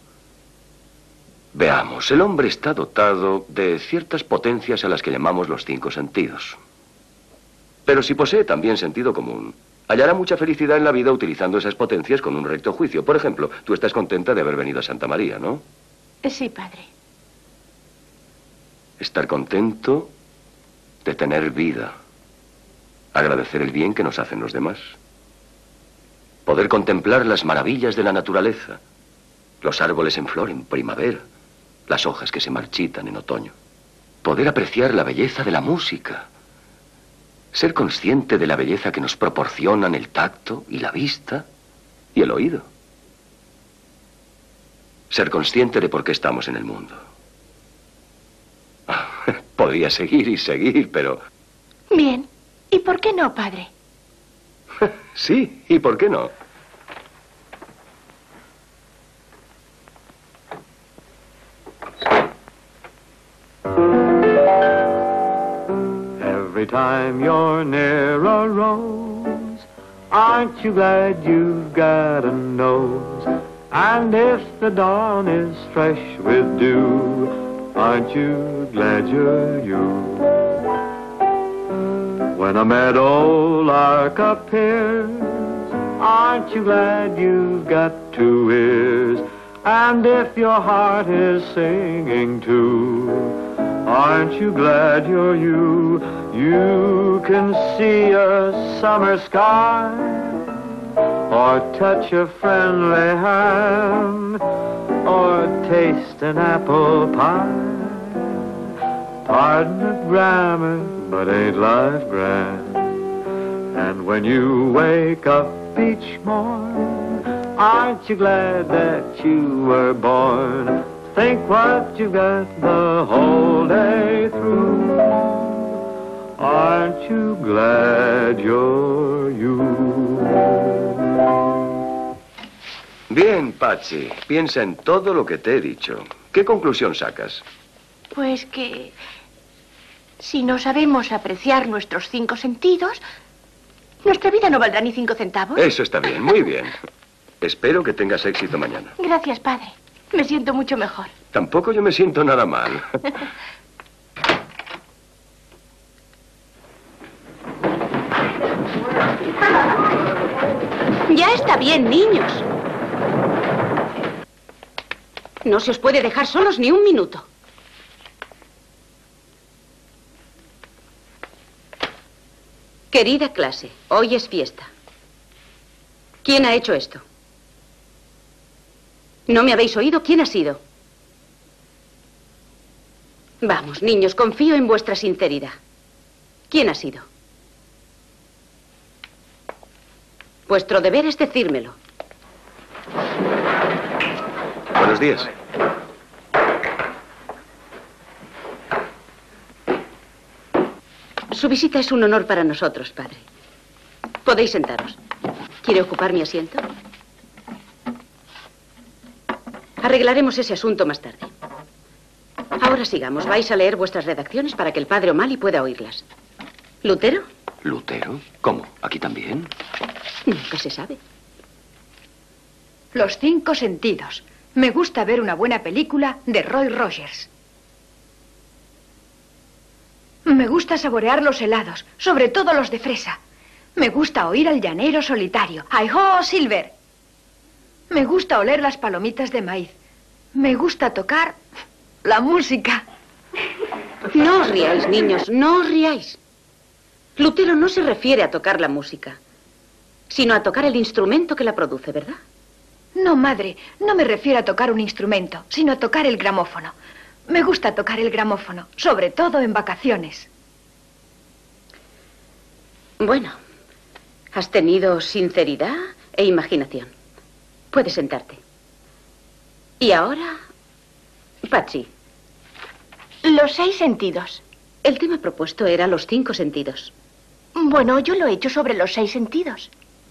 Veamos, el hombre está dotado de ciertas potencias a las que llamamos los cinco sentidos. Pero si posee también sentido común, hallará mucha felicidad en la vida utilizando esas potencias con un recto juicio. Por ejemplo, tú estás contenta de haber venido a Santa María, ¿no? Sí, padre. Estar contento de tener vida. Agradecer el bien que nos hacen los demás. Poder contemplar las maravillas de la naturaleza. Los árboles en flor en primavera. Las hojas que se marchitan en otoño. Poder apreciar la belleza de la música. Ser consciente de la belleza que nos proporcionan el tacto y la vista y el oído. Ser consciente de por qué estamos en el mundo. Podría seguir y seguir, pero... Bien. ¿Y por qué no, padre? Sí, ¿y por qué no? Every time you're near a rose, aren't you glad you've got a nose? And if the dawn is fresh with dew, aren't you glad you're you? When a meadow lark appears, aren't you glad you've got two ears? And if your heart is singing too, aren't you glad you're you? You can see a summer sky, or touch a friendly hand, or taste an apple pie. Pardon the grammar, but ain't life grand? And when you wake up each morn, aren't you glad that you were born? Think what you got the whole day through. Aren't you glad you're you? Bien, Patsy. Piensa en todo lo que te he dicho. ¿Qué conclusión sacas? Pues que si no sabemos apreciar nuestros cinco sentidos, nuestra vida no valdrá ni cinco centavos. Eso está bien, muy bien. Espero que tengas éxito mañana. Gracias, padre. Me siento mucho mejor. Tampoco yo me siento nada mal. Ya está bien, niños. No se os puede dejar solos ni un minuto. Querida clase, hoy es fiesta. ¿Quién ha hecho esto? ¿No me habéis oído? ¿Quién ha sido? Vamos, niños, confío en vuestra sinceridad. ¿Quién ha sido? Vuestro deber es decírmelo. Buenos días. Su visita es un honor para nosotros, padre. Podéis sentaros. ¿Quiere ocupar mi asiento? Arreglaremos ese asunto más tarde. Ahora sigamos. Vais a leer vuestras redacciones para que el padre O'Malley pueda oírlas. ¿Lutero? ¿Lutero? ¿Cómo? ¿Aquí también? Nunca se sabe. Los cinco sentidos. Me gusta ver una buena película de Roy Rogers. Me gusta saborear los helados, sobre todo los de fresa. Me gusta oír al llanero solitario. ¡Hi-ho, Silver! Me gusta oler las palomitas de maíz. Me gusta tocar la música. No os riáis, niños, no os riáis. Lutero no se refiere a tocar la música, sino a tocar el instrumento que la produce, ¿verdad? No, madre, no me refiero a tocar un instrumento, sino a tocar el gramófono. Me gusta tocar el gramófono, sobre todo en vacaciones. Bueno, has tenido sinceridad e imaginación. Puedes sentarte. Y ahora, Patsy. Los seis sentidos. El tema propuesto era los cinco sentidos. Bueno, yo lo he hecho sobre los seis sentidos.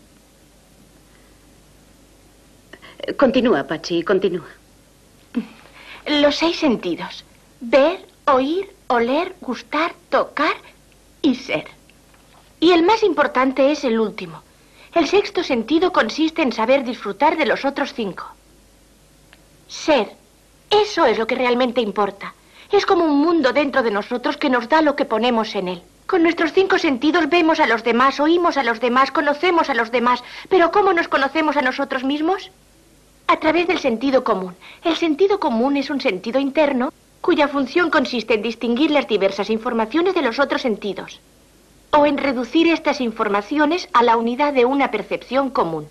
Continúa, Patsy, continúa. Los seis sentidos. Ver, oír, oler, gustar, tocar y ser. Y el más importante es el último. El sexto sentido consiste en saber disfrutar de los otros cinco. Ser. Eso es lo que realmente importa. Es como un mundo dentro de nosotros que nos da lo que ponemos en él. Con nuestros cinco sentidos vemos a los demás, oímos a los demás, conocemos a los demás. Pero ¿cómo nos conocemos a nosotros mismos? A través del sentido común. El sentido común es un sentido interno cuya función consiste en distinguir las diversas informaciones de los otros sentidos, o en reducir estas informaciones a la unidad de una percepción común.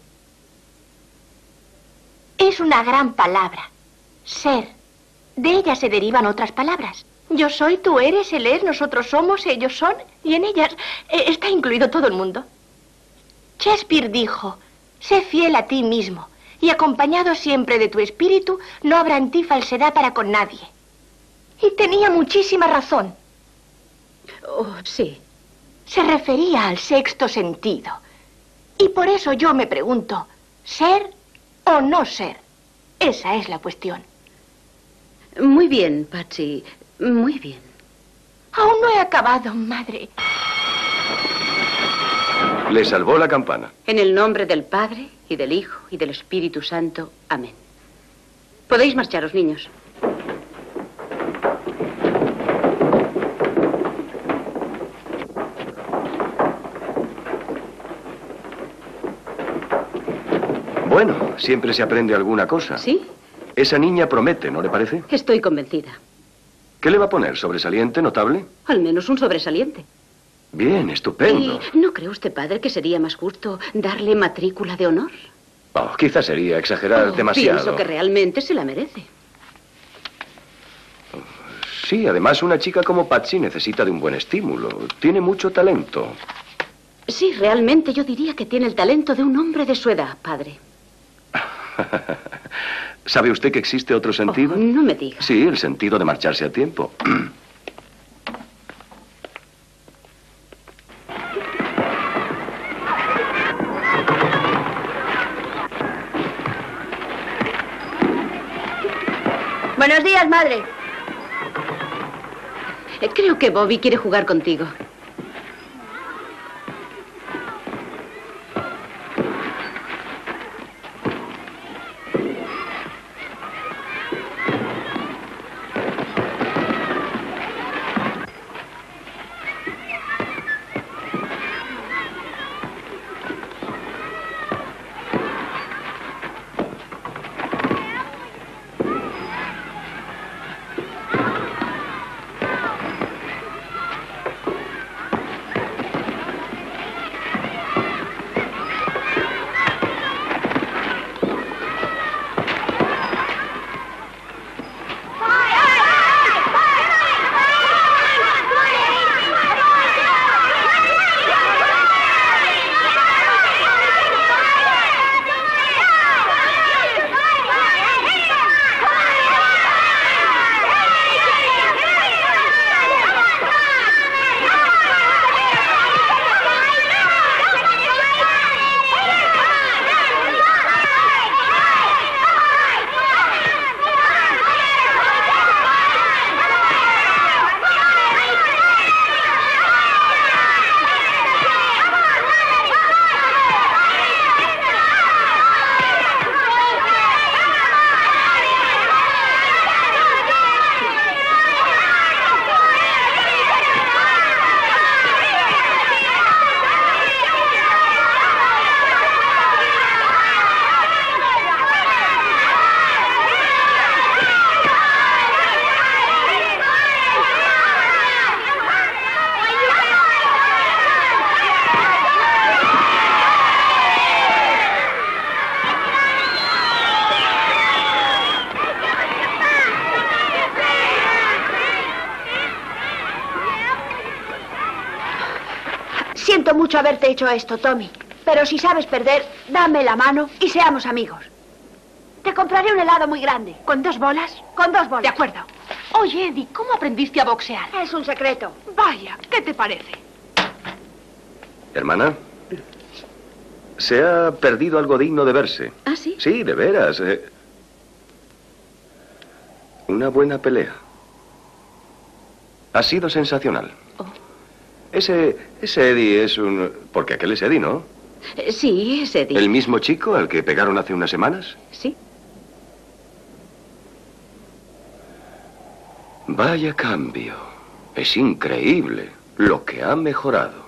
Es una gran palabra, ser. De ella se derivan otras palabras. Yo soy, tú eres, él es, nosotros somos, ellos son, y en ellas eh, está incluido todo el mundo. Shakespeare dijo, sé fiel a ti mismo, y acompañado siempre de tu espíritu, no habrá en ti falsedad para con nadie. Y tenía muchísima razón. Oh, sí. Se refería al sexto sentido. Y por eso yo me pregunto, ¿ser o no ser? Esa es la cuestión. Muy bien, Patsy, muy bien. Aún no he acabado, madre. Le salvó la campana. En el nombre del Padre, y del Hijo, y del Espíritu Santo. Amén. Podéis marcharos, niños. Bueno, siempre se aprende alguna cosa. ¿Sí? Esa niña promete, ¿no le parece? Estoy convencida. ¿Qué le va a poner? ¿Sobresaliente, notable? Al menos un sobresaliente. Bien, estupendo. ¿Y no cree usted, padre, que sería más justo darle matrícula de honor? Oh, quizás sería exagerar Oh, demasiado. Pienso que realmente se la merece. Sí, además una chica como Patsy necesita de un buen estímulo. Tiene mucho talento. Sí, realmente yo diría que tiene el talento de un hombre de su edad, padre. ¿Sabe usted que existe otro sentido? Oh, no me diga. Sí, el sentido de marcharse a tiempo. Buenos días, madre. Eh, Creo que Bobby quiere jugar contigo. Siento mucho haberte hecho esto, Tommy. Pero si sabes perder, dame la mano y seamos amigos. Te compraré un helado muy grande. ¿Con dos bolas? Con dos bolas. De acuerdo. Oye, Eddie, ¿cómo aprendiste a boxear? Es un secreto. Vaya, ¿qué te parece? Hermana, se ha perdido algo digno de verse. ¿Ah, sí? Sí, de veras. eh. Una buena pelea. Ha sido sensacional. Oh. Ese, ese Eddie es un... Porque aquel es Eddie, ¿no? Eh, Sí, es Eddie. ¿El mismo chico al que pegaron hace unas semanas? Sí. Vaya cambio. Es increíble lo que ha mejorado.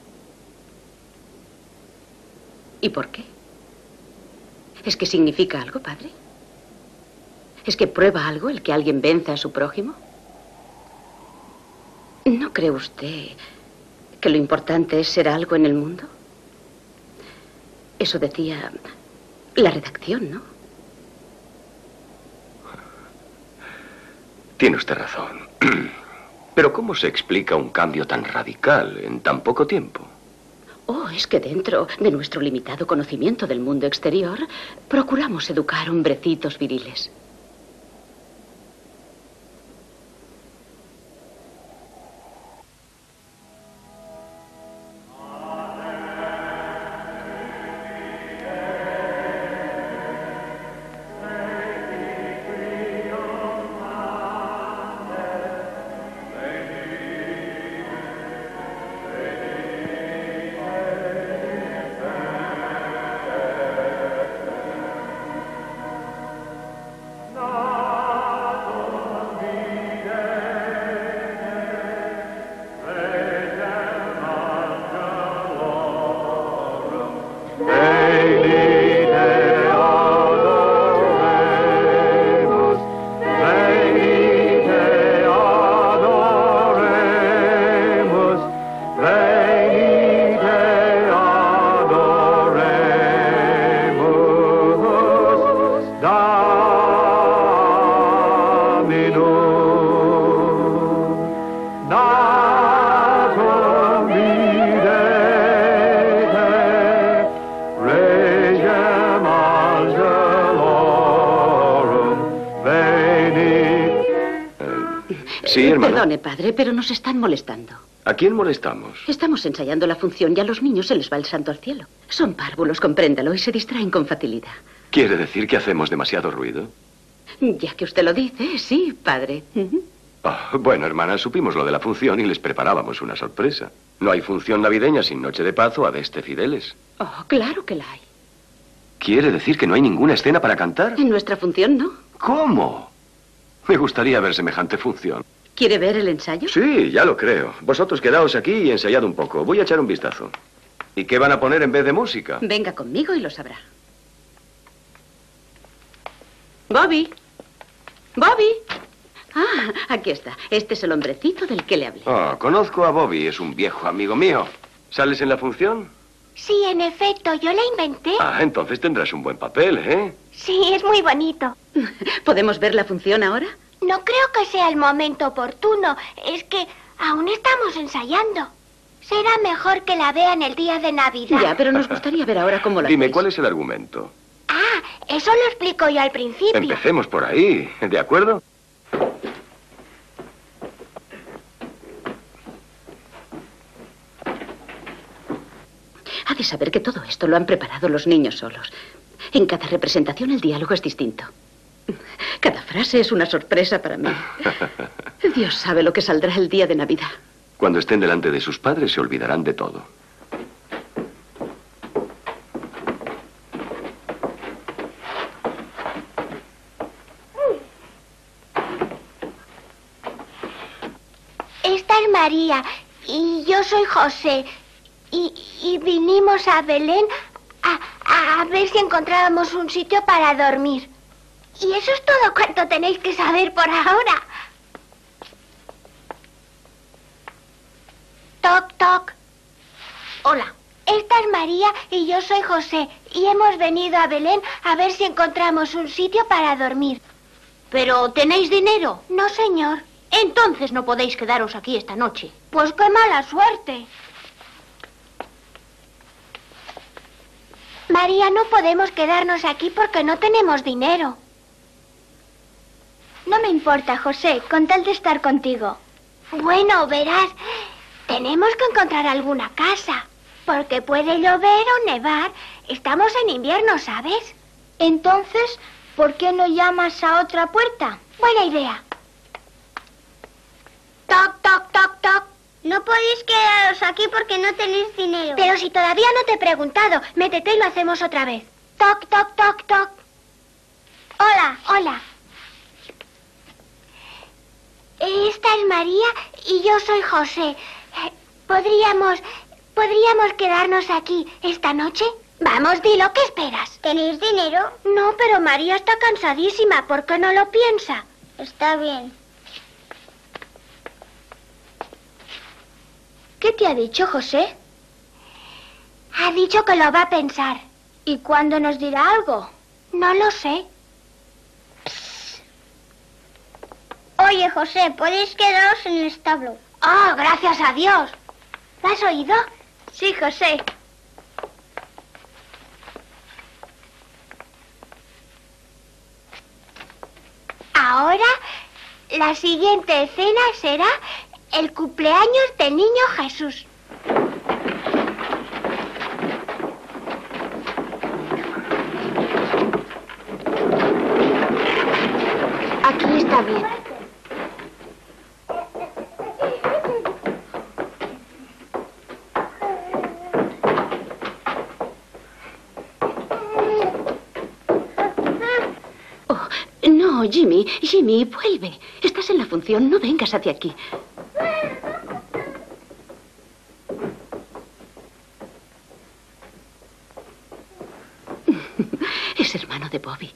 ¿Y por qué? ¿Es que significa algo, padre? ¿Es que prueba algo el que alguien venza a su prójimo? ¿No cree usted que lo importante es ser algo en el mundo? Eso decía la redacción, ¿no? Tiene usted razón. Pero ¿cómo se explica un cambio tan radical en tan poco tiempo? Oh, es que dentro de nuestro limitado conocimiento del mundo exterior, procuramos educar hombrecitos viriles. Sí, hermana. Perdone, padre, pero nos están molestando. ¿A quién molestamos? Estamos ensayando la función y a los niños se les va el santo al cielo. Son párvulos, compréndalo, y se distraen con facilidad. ¿Quiere decir que hacemos demasiado ruido? Ya que usted lo dice, sí, padre. Ujú. Ah, bueno, hermana, supimos lo de la función y les preparábamos una sorpresa. No hay función navideña sin Noche de Paz o Adeste Fideles. Oh, claro que la hay. ¿Quiere decir que no hay ninguna escena para cantar? En nuestra función, ¿no? ¿Cómo? Me gustaría ver semejante función. ¿Quiere ver el ensayo? Sí, ya lo creo. Vosotros quedaos aquí y ensayad un poco. Voy a echar un vistazo. ¿Y qué van a poner en vez de música? Venga conmigo y lo sabrá. Bobby. Bobby. Ah, aquí está. Este es el hombrecito del que le hablé. Ah, conozco a Bobby. Es un viejo amigo mío. ¿Sales en la función? Sí, en efecto, yo la inventé. Ah, entonces tendrás un buen papel, ¿eh? Sí, es muy bonito. ¿Podemos ver la función ahora? No creo que sea el momento oportuno. Es que aún estamos ensayando. Será mejor que la vean el día de Navidad. Ya, pero nos gustaría ver ahora cómo la Dime, hacéis. ¿cuál es el argumento? Ah, eso lo explico yo al principio. Empecemos por ahí, ¿de acuerdo? Ha de saber que todo esto lo han preparado los niños solos. En cada representación el diálogo es distinto. Cada frase es una sorpresa para mí. Dios sabe lo que saldrá el día de Navidad. Cuando estén delante de sus padres se olvidarán de todo. Esta es María y yo soy José. Y, y vinimos a Belén a, a, a ver si encontrábamos un sitio para dormir. Y eso es todo cuanto tenéis que saber por ahora. Toc, toc. Hola. Esta es María y yo soy José. Y hemos venido a Belén a ver si encontramos un sitio para dormir. ¿Pero tenéis dinero? No, señor. Entonces no podéis quedaros aquí esta noche. Pues qué mala suerte. María, no podemos quedarnos aquí porque no tenemos dinero. No me importa, José, con tal de estar contigo. Bueno, verás, tenemos que encontrar alguna casa, porque puede llover o nevar. Estamos en invierno, ¿sabes? Entonces, ¿por qué no llamas a otra puerta? Buena idea. Toc, toc, toc, toc. No podéis quedaros aquí porque no tenéis dinero. Pero si todavía no te he preguntado, métete y lo hacemos otra vez. Toc, toc, toc, toc. Hola, hola. Esta es María y yo soy José. ¿Podríamos, podríamos quedarnos aquí esta noche? Vamos, dilo, ¿qué esperas? ¿Tenéis dinero? No, pero María está cansadísima. ¿Por qué no lo piensa? Está bien. ¿Qué te ha dicho, José? Ha dicho que lo va a pensar. ¿Y cuándo nos dirá algo? No lo sé. Oye, José, podéis quedaros en el establo. ¡Ah, gracias a Dios! ¿Lo has oído? Sí, José. Ahora, la siguiente escena será el cumpleaños del niño Jesús. Aquí está bien. No, Jimmy, Jimmy, vuelve. Estás en la función, no vengas hacia aquí. Es hermano de Bobby.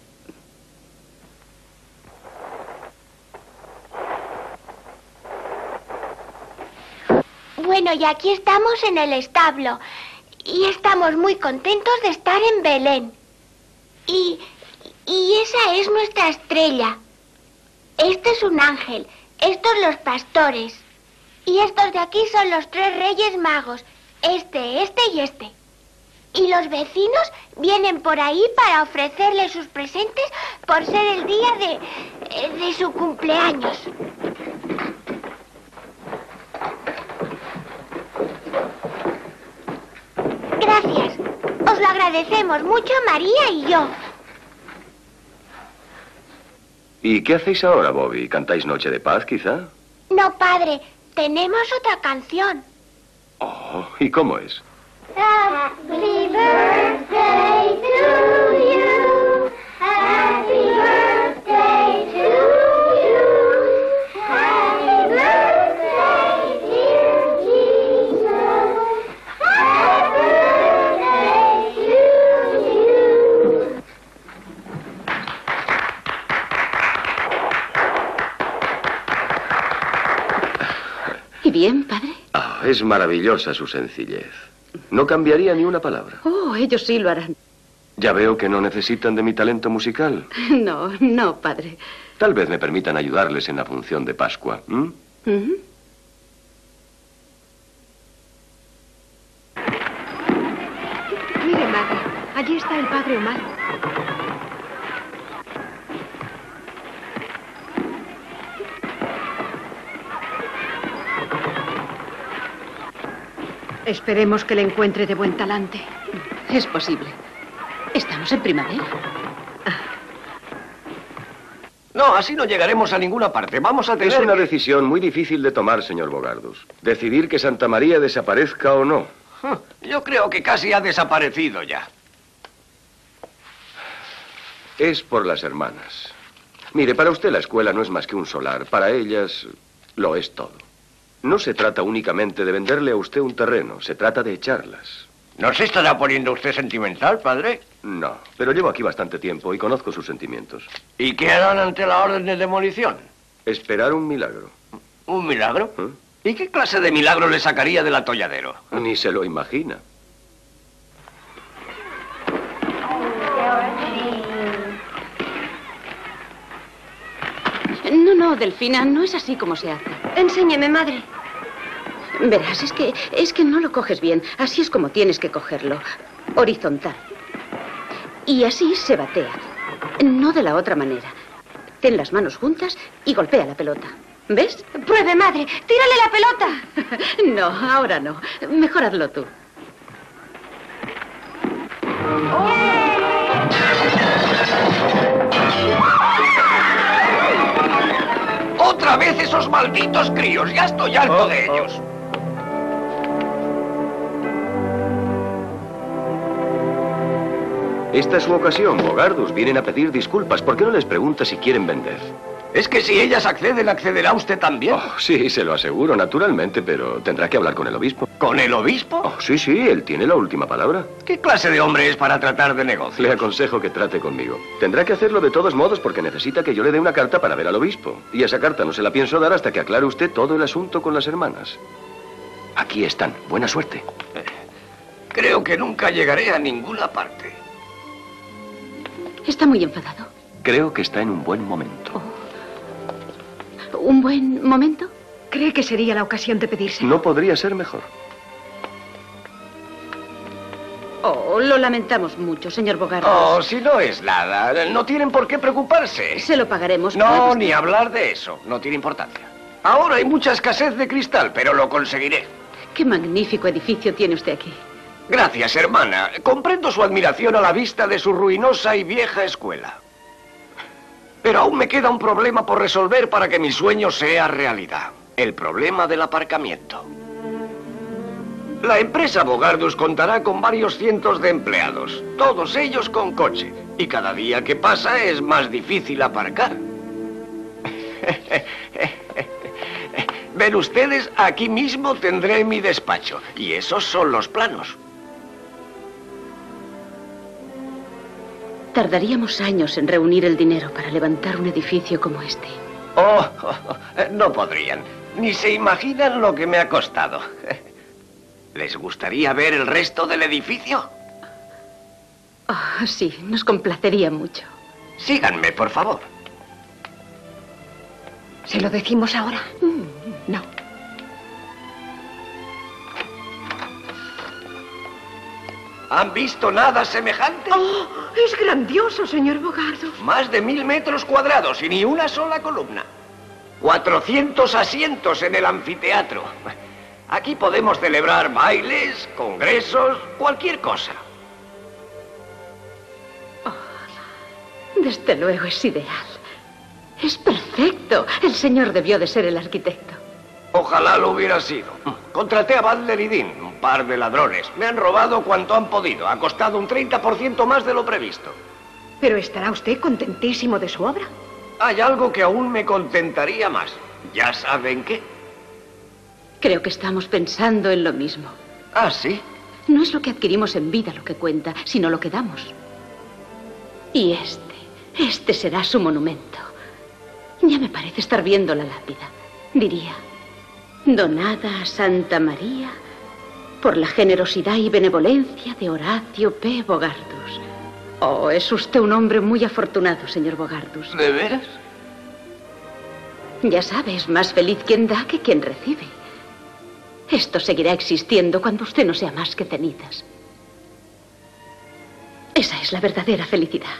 Bueno, y aquí estamos en el establo. Y estamos muy contentos de estar en Belén. Y... Y esa es nuestra estrella. Este es un ángel, estos los pastores. Y estos de aquí son los tres reyes magos, este, este y este. Y los vecinos vienen por ahí para ofrecerle sus presentes por ser el día de, de su cumpleaños. Gracias. Os lo agradecemos mucho María y yo. ¿Y qué hacéis ahora, Bobby? ¿Cantáis Noche de Paz, quizá? No, padre. Tenemos otra canción. Oh, ¿y cómo es? Happy birthday to you. Happy birthday to you. Happy birthday, dear Jesus. Happy birthday to you. ¿Y bien, padre? Ah, es maravillosa su sencillez. No cambiaría ni una palabra. Oh, ellos sí lo harán. Ya veo que no necesitan de mi talento musical. No, no, padre. Tal vez me permitan ayudarles en la función de Pascua. ¿Mm? Uh-huh. Mire, madre, allí está el padre Omar. Esperemos que le encuentre de buen talante. Es posible. Estamos en primavera. No, así no llegaremos a ninguna parte. Vamos a tener... Es una decisión muy difícil de tomar, señor Bogardus. Decidir que Santa María desaparezca o no. Yo creo que casi ha desaparecido ya. Es por las hermanas. Mire, para usted la escuela no es más que un solar. Para ellas lo es todo. No se trata únicamente de venderle a usted un terreno. Se trata de echarlas. ¿No se estará poniendo usted sentimental, padre? No, pero llevo aquí bastante tiempo y conozco sus sentimientos. ¿Y qué harán ante la orden de demolición? Esperar un milagro. ¿Un milagro? ¿Eh? ¿Y qué clase de milagro le sacaría del atolladero? Ni se lo imagina. No, no, Delfina, no es así como se hace. Enséñeme, madre. Verás, es que, es que no lo coges bien. Así es como tienes que cogerlo. Horizontal. Y así se batea. No de la otra manera. Ten las manos juntas y golpea la pelota. ¿Ves? Pruebe, madre. ¡Tírale la pelota! No, ahora no. Mejor hazlo tú. ¡Otra vez esos malditos críos! ¡Ya estoy harto Oh, de oh. ellos! Esta es su ocasión, Bogardus. Vienen a pedir disculpas. ¿Por qué no les pregunta si quieren vender? Es que si ellas acceden, ¿accederá usted también? Oh, sí, se lo aseguro, naturalmente, pero tendrá que hablar con el obispo. ¿Con el obispo? Oh, sí, sí, él tiene la última palabra. ¿Qué clase de hombre es para tratar de negocios? Le aconsejo que trate conmigo. Tendrá que hacerlo de todos modos porque necesita que yo le dé una carta para ver al obispo. Y esa carta no se la pienso dar hasta que aclare usted todo el asunto con las hermanas. Aquí están. Buena suerte. Creo que nunca llegaré a ninguna parte. Está muy enfadado. Creo que está en un buen momento. ¿Un buen momento? ¿Cree que sería la ocasión de pedirse? No podría ser mejor. Oh, lo lamentamos mucho, señor Bogardus. Oh, si no es nada. No tienen por qué preocuparse. Se lo pagaremos. No, ¿Puede ni usted? hablar de eso. No tiene importancia. Ahora hay mucha escasez de cristal, pero lo conseguiré. Qué magnífico edificio tiene usted aquí. Gracias, hermana. Comprendo su admiración a la vista de su ruinosa y vieja escuela. Pero aún me queda un problema por resolver para que mi sueño sea realidad. El problema del aparcamiento. La empresa Bogardus contará con varios cientos de empleados, todos ellos con coche. Y cada día que pasa es más difícil aparcar. Ven ustedes, aquí mismo tendré mi despacho. Y esos son los planos. Tardaríamos años en reunir el dinero para levantar un edificio como este. Oh, no podrían. Ni se imaginan lo que me ha costado. ¿Les gustaría ver el resto del edificio? Oh, sí, nos complacería mucho. Síganme, por favor. ¿Se lo decimos ahora? No. ¿Han visto nada semejante? ¡Oh! Es grandioso, señor Bogardus. Más de mil metros cuadrados y ni una sola columna. Cuatrocientos asientos en el anfiteatro. Aquí podemos celebrar bailes, congresos, cualquier cosa. Oh, desde luego es ideal. Es perfecto. El señor debió de ser el arquitecto. Ojalá lo hubiera sido. Contraté a Butler y Dean, un par de ladrones. Me han robado cuanto han podido. Ha costado un treinta por ciento más de lo previsto. ¿Pero estará usted contentísimo de su obra? Hay algo que aún me contentaría más. ¿Ya saben qué? Creo que estamos pensando en lo mismo. ¿Ah, sí? No es lo que adquirimos en vida lo que cuenta, sino lo que damos. Y este, este será su monumento. Ya me parece estar viendo la lápida. Diría: donada a Santa María por la generosidad y benevolencia de Horacio P. Bogardus. Oh, es usted un hombre muy afortunado, señor Bogardus. ¿De veras? Ya sabe, es más feliz quien da que quien recibe. Esto seguirá existiendo cuando usted no sea más que cenizas. Esa es la verdadera felicidad.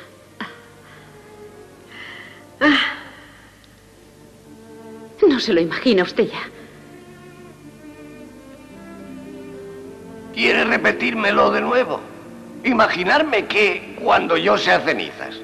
Ah. No se lo imagina usted ya. ¿Quiere repetírmelo de nuevo? Imaginarme que cuando yo sea cenizas.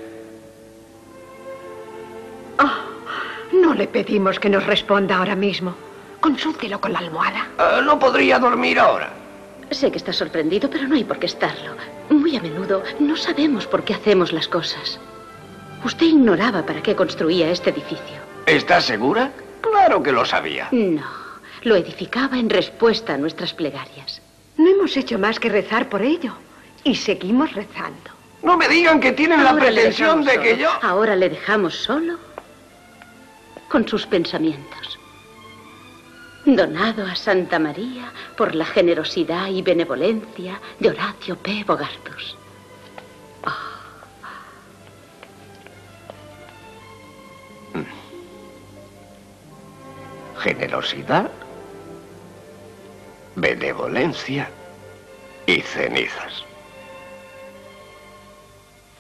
Oh, no le pedimos que nos responda ahora mismo. Consúltelo con la almohada. Uh, no podría dormir ahora. Sé que está sorprendido, pero no hay por qué estarlo. Muy a menudo no sabemos por qué hacemos las cosas. Usted ignoraba para qué construía este edificio. ¿Está segura? Claro que lo sabía. No, lo edificaba en respuesta a nuestras plegarias. No hemos hecho más que rezar por ello. Y seguimos rezando. No me digan que tienen Ahora la pretensión de solo. que yo... Ahora le dejamos solo con sus pensamientos. Donado a Santa María por la generosidad y benevolencia de Horacio P. Bogardus. Oh. Generosidad, benevolencia y cenizas.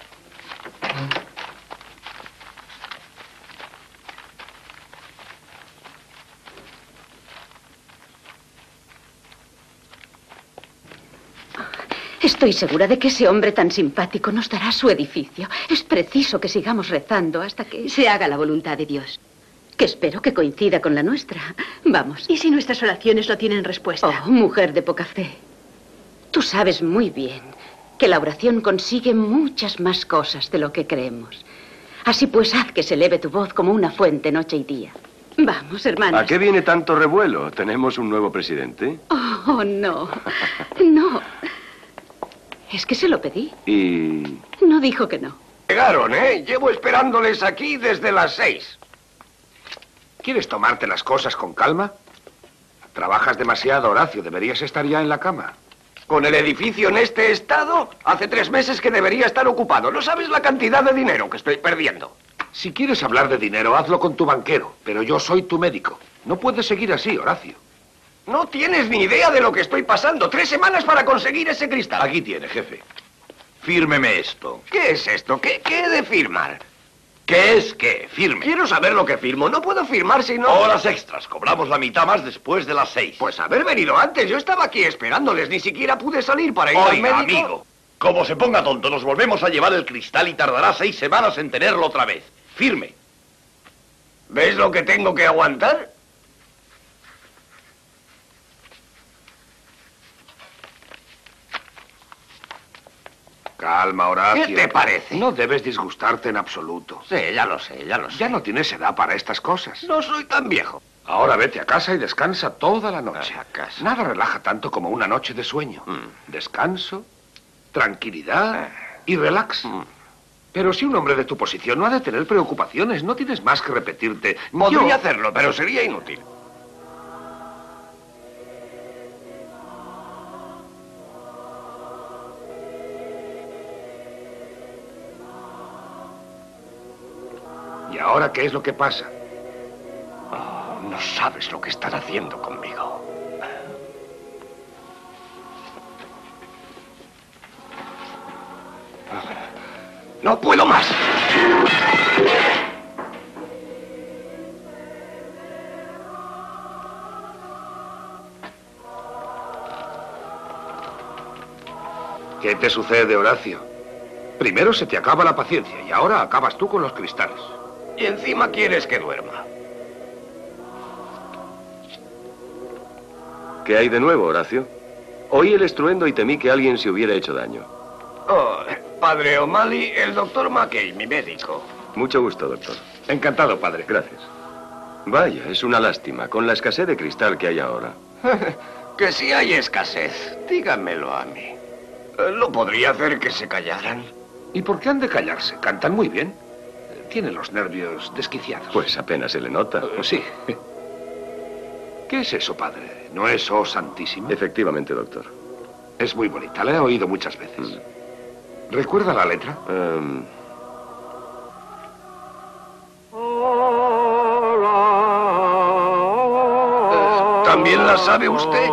Estoy segura de que ese hombre tan simpático nos dará su edificio. Es preciso que sigamos rezando hasta que se haga la voluntad de Dios. Que espero que coincida con la nuestra. Vamos. ¿Y si nuestras oraciones no tienen respuesta? Oh, mujer de poca fe. Tú sabes muy bien que la oración consigue muchas más cosas de lo que creemos. Así pues, haz que se eleve tu voz como una fuente noche y día. Vamos, hermanos. ¿A qué viene tanto revuelo? ¿Tenemos un nuevo presidente? Oh, no. No. Es que se lo pedí. Y... No dijo que no. Llegaron, ¿eh? Llevo esperándoles aquí desde las seis. ¿Quieres tomarte las cosas con calma? Trabajas demasiado, Horacio. Deberías estar ya en la cama. Con el edificio en este estado, hace tres meses que debería estar ocupado. No sabes la cantidad de dinero que estoy perdiendo. Si quieres hablar de dinero, hazlo con tu banquero. Pero yo soy tu médico. No puedes seguir así, Horacio. No tienes ni idea de lo que estoy pasando. Tres semanas para conseguir ese cristal. Aquí tiene, jefe. Fírmeme esto. ¿Qué es esto? ¿Qué, qué he de firmar? ¿Qué es qué? Firme. Quiero saber lo que firmo. No puedo firmar si no... Horas extras. Cobramos la mitad más después de las seis. Pues haber venido antes. Yo estaba aquí esperándoles. Ni siquiera pude salir para ir al Oiga, médico. amigo. Como se ponga tonto, nos volvemos a llevar el cristal y tardará seis semanas en tenerlo otra vez. Firme. ¿Ves lo que tengo que aguantar? Calma, Horacio. ¿Qué te parece? No debes disgustarte en absoluto. Sí, ya lo sé, ya lo sé. Ya no tienes edad para estas cosas. No soy tan viejo. Ahora vete a casa y descansa toda la noche. A casa. Nada relaja tanto como una noche de sueño. Mm. Descanso, tranquilidad y relax. Mm. Pero si un hombre de tu posición no ha de tener preocupaciones, no tienes más que repetirte. Podría Yo- hacerlo, pero sería inútil. ¿Y ahora qué es lo que pasa? Oh, no sabes lo que están haciendo conmigo. ¡No puedo más! ¿Qué te sucede, Horacio? Primero se te acaba la paciencia y ahora acabas tú con los cristales. Y encima quieres que duerma. ¿Qué hay de nuevo, Horacio? Oí el estruendo y temí que alguien se hubiera hecho daño. Oh, padre O'Malley, el doctor Mackey, mi médico. Mucho gusto, doctor. Encantado, padre. Gracias. Vaya, es una lástima, con la escasez de cristal que hay ahora. Que si hay escasez, díganmelo a mí. Eh, ¿No podría hacer que se callaran? ¿Y por qué han de callarse? Cantan muy bien. Tienen los nervios desquiciados. Pues apenas se le nota. Uh, sí. ¿Qué es eso, padre? ¿No es Oh Santísima? Efectivamente, doctor. Es muy bonita, la he oído muchas veces. Mm. ¿Recuerda la letra? Um, Eh, ¿También la sabe usted?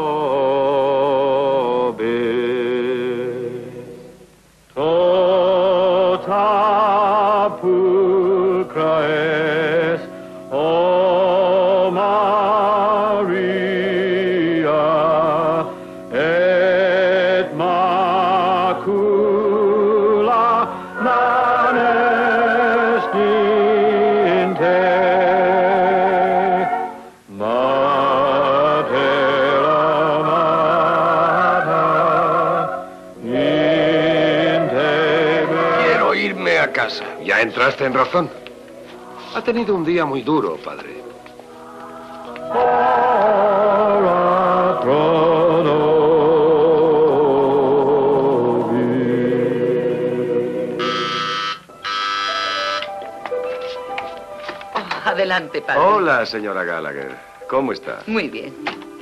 Quiero irme a casa. Ya entraste en razón. Ha tenido un día muy duro, padre. Oh, adelante, padre. Hola, señora Gallagher. ¿Cómo está? Muy bien.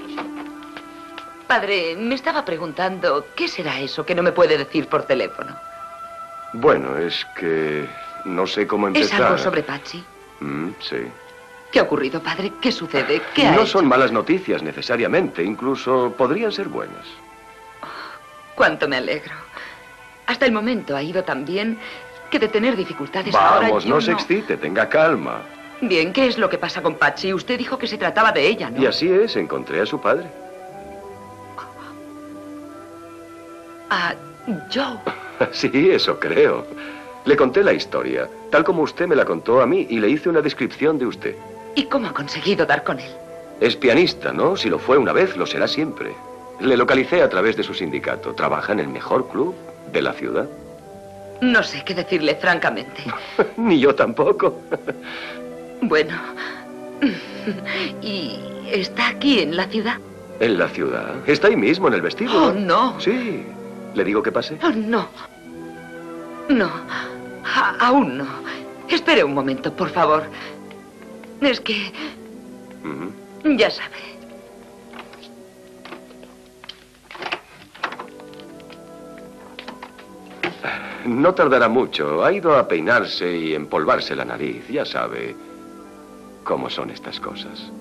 Padre, me estaba preguntando, ¿qué será eso que no me puede decir por teléfono? Bueno, es que no sé cómo ¿Es empezar. algo sobre Patsy? Mm, sí. ¿Qué ha ocurrido, padre? ¿Qué sucede? ¿Qué ha No hecho? son malas noticias necesariamente, incluso podrían ser buenas. Cuánto me alegro. Hasta el momento ha ido tan bien que de tener dificultades ahora Vamos, yo no se excite, tenga calma. Bien, ¿qué es lo que pasa con Patsy? Usted dijo que se trataba de ella, ¿no? Y así es, encontré a su padre. a Joe. Sí, eso creo. Le conté la historia, tal como usted me la contó a mí, y le hice una descripción de usted. ¿Y cómo ha conseguido dar con él? Es pianista, ¿no? Si lo fue una vez, lo será siempre. Le localicé a través de su sindicato. Trabaja en el mejor club de la ciudad. No sé qué decirle, francamente. Ni yo tampoco. Bueno, ¿y está aquí en la ciudad? ¿En la ciudad? Está ahí mismo, en el vestíbulo. Oh, no. Sí. ¿Le digo que pase? Oh, no. No. A- aún no. Espere un momento, por favor. Es que... Uh-huh. Ya sabe. No tardará mucho. Ha ido a peinarse y empolvarse la nariz. Ya sabe cómo son estas cosas.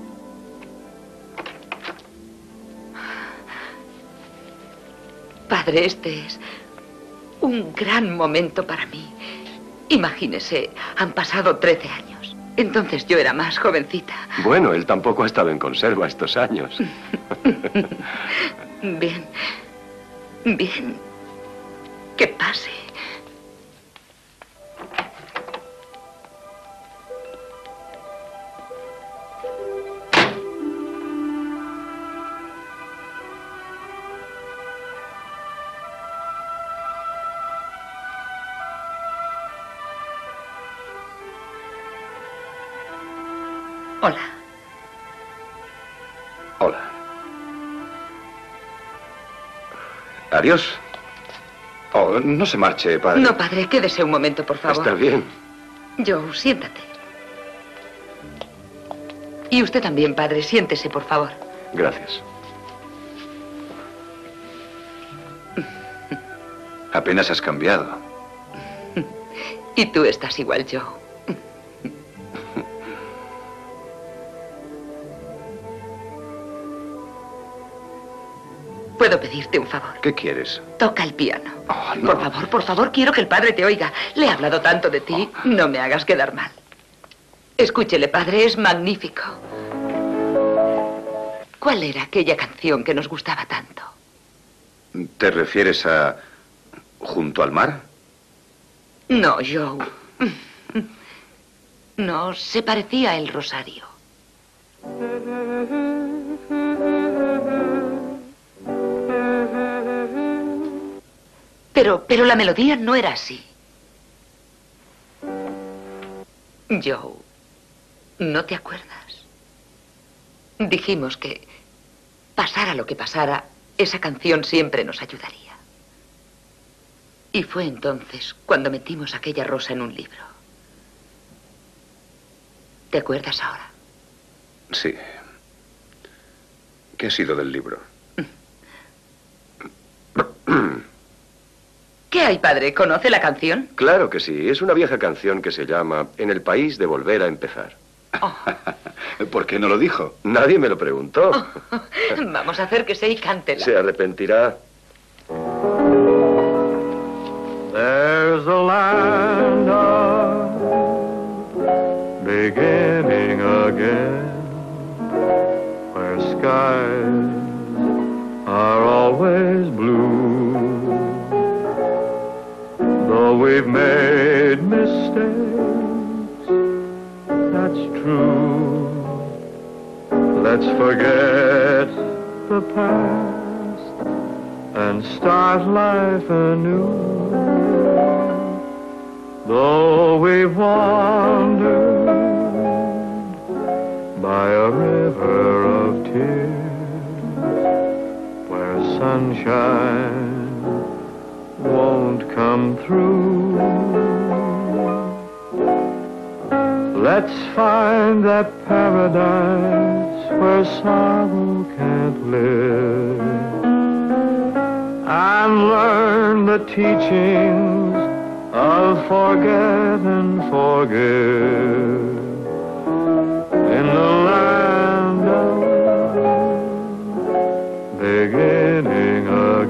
Padre, este es un gran momento para mí. Imagínese, han pasado trece años. Entonces yo era más jovencita. Bueno, él tampoco ha estado en conserva estos años. Bien. Bien. Que pase. Hola. Hola. Adiós. Oh, no se marche, padre. No, padre, quédese un momento, por favor. Está bien. Joe, siéntate. Y usted también, padre, siéntese, por favor. Gracias. Apenas has cambiado. Y tú estás igual, Joe. ¿Puedo pedirte un favor? ¿Qué quieres? Toca el piano. Oh, no. Por favor, por favor, quiero que el padre te oiga. Le he hablado tanto de ti. Oh. No me hagas quedar mal. Escúchele, padre, es magnífico. ¿Cuál era aquella canción que nos gustaba tanto? ¿Te refieres a Junto al mar? No, Joe. No, se parecía a El Rosario. Pero, pero la melodía no era así. Joe, ¿no te acuerdas? Dijimos que, pasara lo que pasara, esa canción siempre nos ayudaría. Y fue entonces cuando metimos aquella rosa en un libro. ¿Te acuerdas ahora? Sí. ¿Qué ha sido del libro? ¿Qué hay, padre? ¿Conoce la canción? Claro que sí. Es una vieja canción que se llama En el país de volver a empezar. Oh. ¿Por qué no lo dijo? Nadie me lo preguntó. Oh. Vamos a hacer que se y cántela. Se arrepentirá. There's a land of beginning again, where skies are always blue. Though we've made mistakes, that's true. Let's forget the past and start life anew. Though we've wandered by a river of tears, where sunshine won't come through, let's find that paradise where sorrow can't live, and learn the teachings of forget and forgive in the land of beginning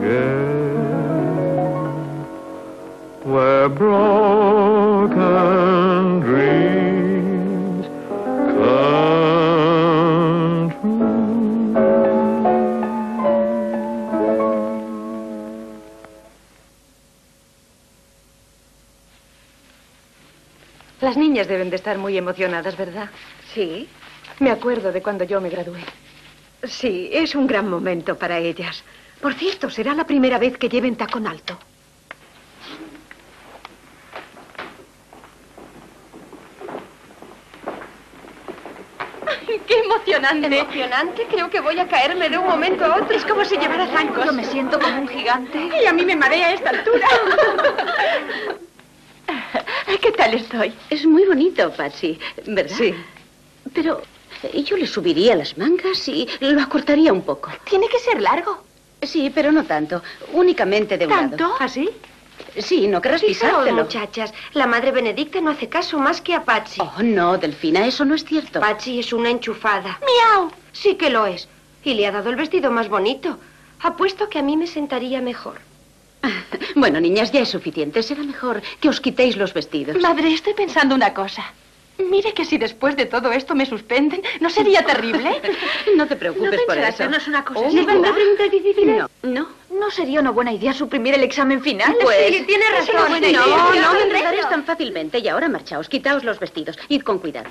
again, where broken dreams come true. niñas deben de estar muy emocionadas, ¿verdad? Sí. Me acuerdo de cuando yo me gradué. Sí, es un gran momento para ellas. Por cierto, será la primera vez que lleven tacón alto. ¡Qué emocionante! ¿Emocionante? Creo que voy a caerme de un momento a otro. Es como si llevara zancos. Yo me siento como un gigante. Y a mí me marea a esta altura. ¿Qué tal estoy? Es muy bonito, Patsy, ¿verdad? Sí. Pero yo le subiría las mangas y lo acortaría un poco. Tiene que ser largo. Sí, pero no tanto. Únicamente de un lado. ¿Tanto? ¿Así? Sí, no querrás Fijaos, pisártelo. muchachas, la madre Benedicta no hace caso más que a Patsy. Oh, no, Delfina, eso no es cierto. Patsy es una enchufada. ¡Miau! Sí que lo es. Y le ha dado el vestido más bonito. Apuesto que a mí me sentaría mejor. Bueno, niñas, ya es suficiente. Será mejor que os quitéis los vestidos. Madre, estoy pensando una cosa. Mire que si después de todo esto me suspenden, ¿no sería terrible? No te preocupes por eso. hacernos una cosa Oh, así? ¿nos van a preguntas difíciles? No, no. ¿No sería una buena idea suprimir el examen final? Pues, sí, tiene es razón. una buena idea. No, No, no, no me me enredaréis tan fácilmente. Y ahora marchaos, quitaos los vestidos. Id con cuidado.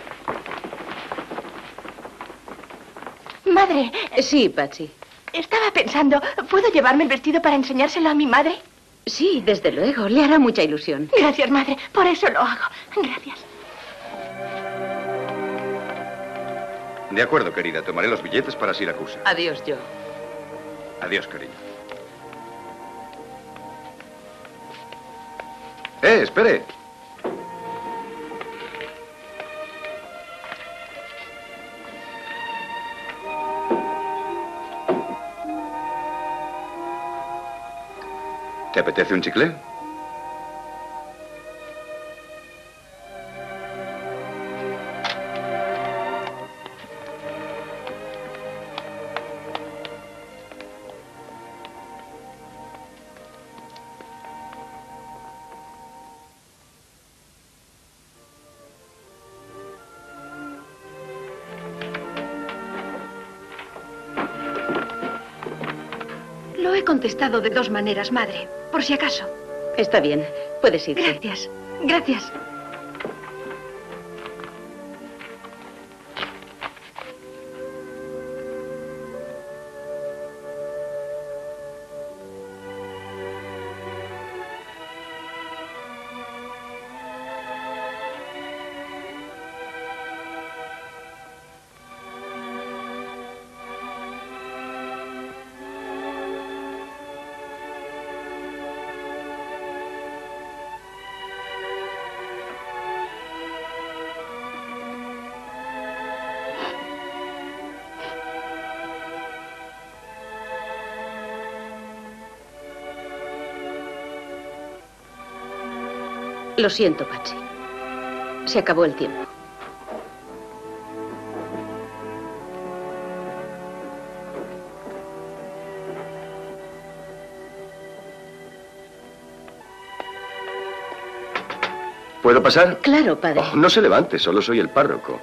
Madre, Sí, Patsy. estaba pensando, ¿puedo llevarme el vestido para enseñárselo a mi madre? Sí, desde luego. Le hará mucha ilusión. Gracias, madre. Por eso lo hago. Gracias. De acuerdo, querida. Tomaré los billetes para Siracusa. Adiós, Joe. Adiós, cariño. ¡Eh, espere! ¿Te apetece un chicle? Lo he contestado de dos maneras, madre. Por si acaso. Está bien. Puedes irte. Gracias. Gracias. Lo siento, Patsy. Se acabó el tiempo. ¿Puedo pasar? Claro, padre. Oh, no se levante, solo soy el párroco.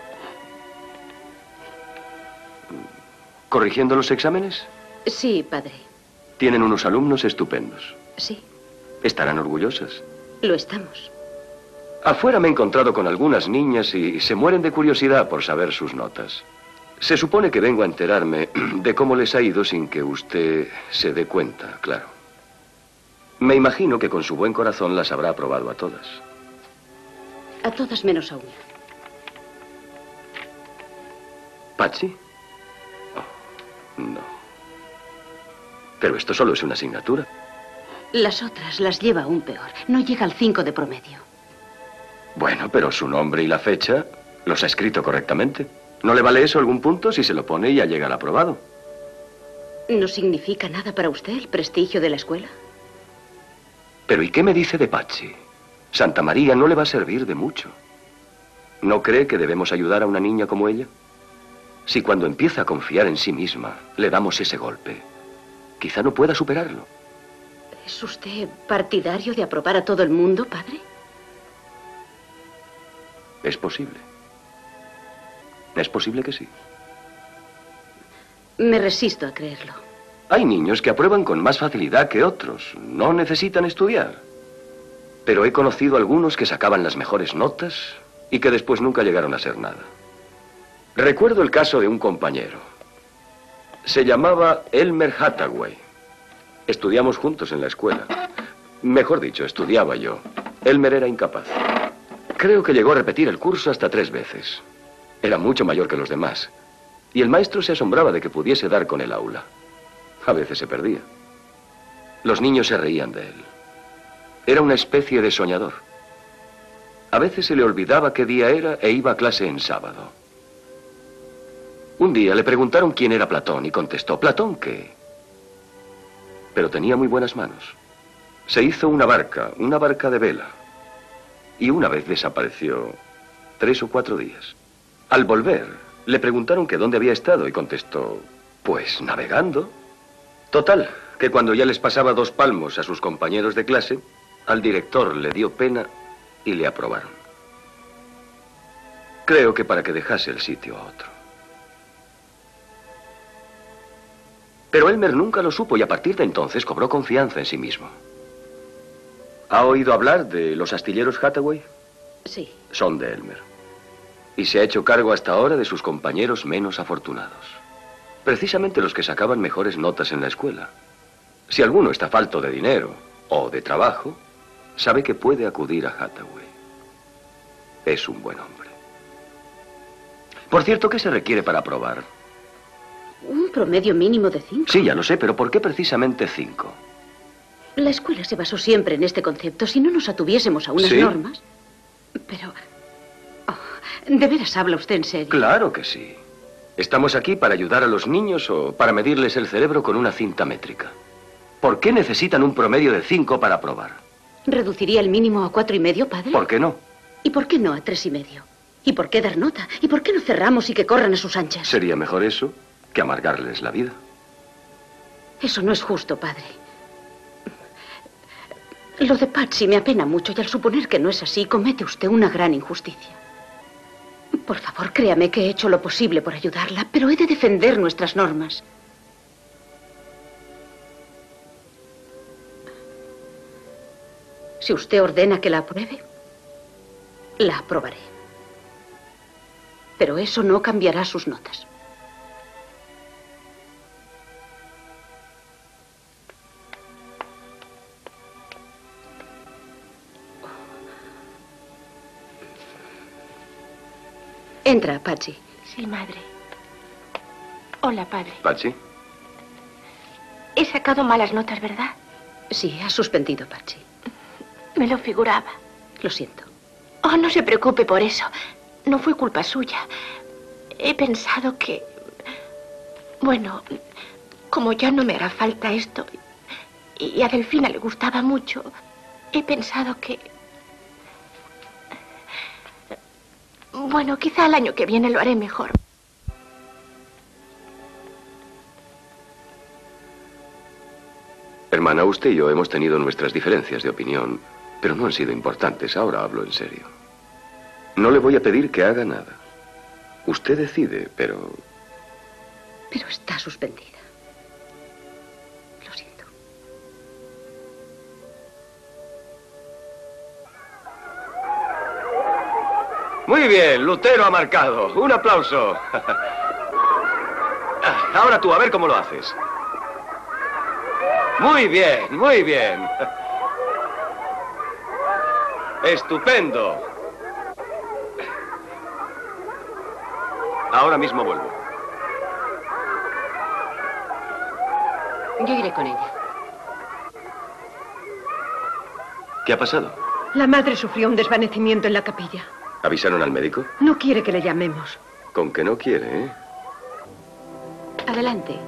¿Corrigiendo los exámenes? Sí, padre. Tienen unos alumnos estupendos. Sí, Estarán orgullosas. lo estamos. Afuera me he encontrado con algunas niñas y se mueren de curiosidad por saber sus notas. Se supone que vengo a enterarme de cómo les ha ido sin que usted se dé cuenta, claro. Me imagino que con su buen corazón las habrá aprobado a todas. A todas menos a una. ¿Patsy? Oh, no. Pero esto solo es una asignatura. Las otras las lleva aún peor. No llega al cinco de promedio. Bueno, pero su nombre y la fecha los ha escrito correctamente. ¿No le vale eso algún punto si se lo pone y ya llega al aprobado? ¿No significa nada para usted el prestigio de la escuela? Pero ¿y qué me dice de Patsy? Santa María no le va a servir de mucho. ¿No cree que debemos ayudar a una niña como ella? Si cuando empieza a confiar en sí misma le damos ese golpe, quizá no pueda superarlo. ¿Es usted partidario de aprobar a todo el mundo, padre? Es posible. Es posible que sí. Me resisto a creerlo. Hay niños que aprueban con más facilidad que otros. No necesitan estudiar. Pero he conocido algunos que sacaban las mejores notas y que después nunca llegaron a ser nada. Recuerdo el caso de un compañero. Se llamaba Elmer Hathaway. Estudiamos juntos en la escuela. Mejor dicho, estudiaba yo. Elmer era incapaz. Creo que llegó a repetir el curso hasta tres veces. Era mucho mayor que los demás. Y el maestro se asombraba de que pudiese dar con el aula. A veces se perdía. Los niños se reían de él. Era una especie de soñador. A veces se le olvidaba qué día era e iba a clase en sábado. Un día le preguntaron quién era Platón y contestó, ¿Platón qué? Pero tenía muy buenas manos. Se hizo una barca, una barca de vela. Y una vez desapareció tres o cuatro días. Al volver, le preguntaron que dónde había estado y contestó, pues navegando. Total, que cuando ya les pasaba dos palmos a sus compañeros de clase, al director le dio pena y le aprobaron. Creo que para que dejase el sitio a otro. Pero Elmer nunca lo supo y a partir de entonces cobró confianza en sí mismo. ¿Ha oído hablar de los astilleros Hathaway? Sí. Son de Elmer. Y se ha hecho cargo hasta ahora de sus compañeros menos afortunados. Precisamente los que sacaban mejores notas en la escuela. Si alguno está falto de dinero o de trabajo, sabe que puede acudir a Hathaway. Es un buen hombre. Por cierto, ¿qué se requiere para aprobar? Un promedio mínimo de cinco. Sí, ya lo sé, pero ¿por qué precisamente cinco? La escuela se basó siempre en este concepto. Si no nos atuviésemos a unas ¿Sí? normas... Pero... Oh, ¿de veras habla usted en serio? Claro que sí. ¿Estamos aquí para ayudar a los niños o para medirles el cerebro con una cinta métrica? ¿Por qué necesitan un promedio de cinco para aprobar? ¿Reduciría el mínimo a cuatro y medio, padre? ¿Por qué no? ¿Y por qué no a tres y medio? ¿Y por qué dar nota? ¿Y por qué no cerramos y que corran a sus anchas? Sería mejor eso que amargarles la vida. Eso no es justo, padre. Lo de Patsy me apena mucho y al suponer que no es así, comete usted una gran injusticia. Por favor, créame que he hecho lo posible por ayudarla, pero he de defender nuestras normas. Si usted ordena que la apruebe, la aprobaré. Pero eso no cambiará sus notas. Entra, Patsy. Sí, madre. Hola, padre. ¿Patsy? He sacado malas notas, ¿verdad? Sí, has suspendido, Patsy. Me lo figuraba. Lo siento. Oh, no se preocupe por eso. No fue culpa suya. He pensado que... Bueno, como ya no me hará falta esto, y a Delfina le gustaba mucho, he pensado que... Bueno, quizá el año que viene lo haré mejor. Hermana, usted y yo hemos tenido nuestras diferencias de opinión, pero no han sido importantes. Ahora hablo en serio. No le voy a pedir que haga nada. Usted decide, pero... Pero está suspendida. Lo siento. Muy bien, Lutero ha marcado. Un aplauso. Ahora tú, a ver cómo lo haces. Muy bien, muy bien. Estupendo. Ahora mismo vuelvo. Yo iré con ella. ¿Qué ha pasado? La madre sufrió un desvanecimiento en la capilla. ¿Avisaron al médico? No quiere que le llamemos. Con que no quiere, ¿eh? Adelante.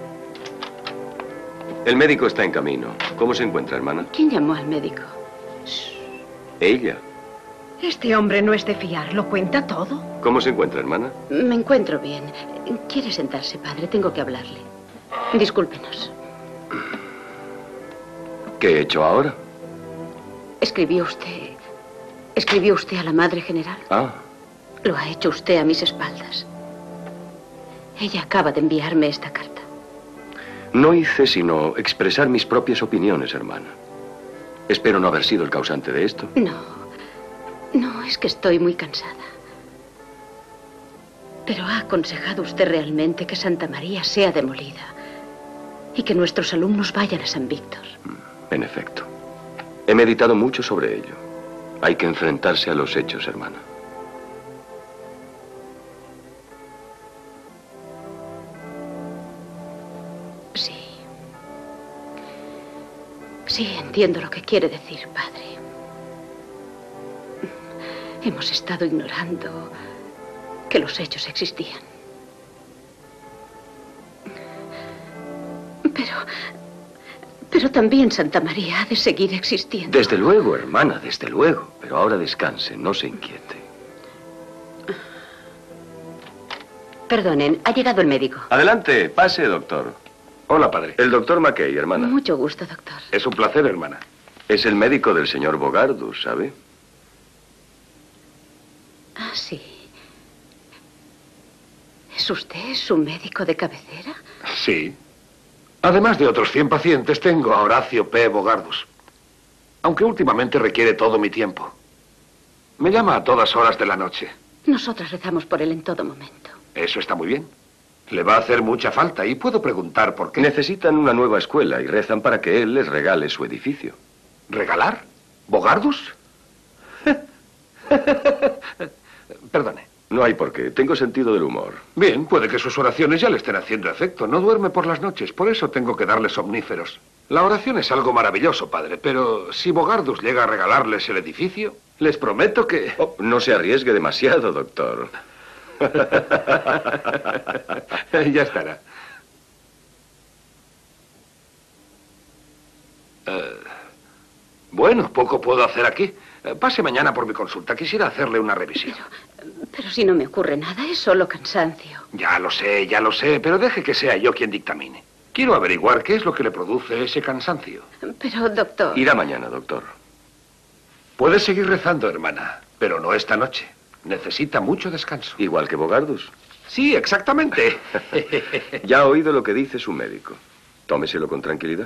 El médico está en camino. ¿Cómo se encuentra, hermana? ¿Quién llamó al médico? Ella. Este hombre no es de fiar. ¿Lo cuenta todo? ¿Cómo se encuentra, hermana? Me encuentro bien. ¿Quiere sentarse, padre? Tengo que hablarle. Discúlpenos. ¿Qué he hecho ahora? ¿Escribió usted... ¿Escribió usted a la madre general? Ah. Lo ha hecho usted a mis espaldas. Ella acaba de enviarme esta carta. No hice sino expresar mis propias opiniones, hermana. Espero no haber sido el causante de esto. No, no, es que estoy muy cansada. Pero ¿ha aconsejado usted realmente que Santa María sea demolida y que nuestros alumnos vayan a San Víctor? En efecto. He meditado mucho sobre ello. Hay que enfrentarse a los hechos, hermana. Sí. Sí, entiendo lo que quiere decir, padre. Hemos estado ignorando que los hechos existían. Pero... Pero también Santa María ha de seguir existiendo. Desde luego, hermana, desde luego. Pero ahora descanse, no se inquiete. Perdonen, ha llegado el médico. Adelante, pase, doctor. Hola, padre. El doctor McKay, hermana. Mucho gusto, doctor. Es un placer, hermana. Es el médico del señor Bogardus, ¿sabe? Ah, sí. ¿Es usted su médico de cabecera? Sí. Además de otros cien pacientes, tengo a Horacio P. Bogardus. Aunque últimamente requiere todo mi tiempo. Me llama a todas horas de la noche. Nosotras rezamos por él en todo momento. Eso está muy bien. Le va a hacer mucha falta y puedo preguntar por qué. Necesitan una nueva escuela y rezan para que él les regale su edificio. ¿Regalar? ¿Bogardus? Perdone. No hay por qué. Tengo sentido del humor. Bien, puede que sus oraciones ya le estén haciendo efecto. No duerme por las noches, por eso tengo que darle somníferos. La oración es algo maravilloso, padre, pero si Bogardus llega a regalarles el edificio, les prometo que... Oh, no se arriesgue demasiado, doctor. Ya estará. Uh, bueno, poco puedo hacer aquí. Uh, pase mañana por mi consulta. Quisiera hacerle una revisión. Pero, pero si no me ocurre nada, es solo cansancio. Ya lo sé, ya lo sé, pero deje que sea yo quien dictamine. Quiero averiguar qué es lo que le produce ese cansancio. Pero, doctor... Irá mañana, doctor. Puede seguir rezando, hermana, pero no esta noche. Necesita mucho descanso. Igual que Bogardus. Sí, exactamente. Ya ha oído lo que dice su médico. Tómeselo con tranquilidad.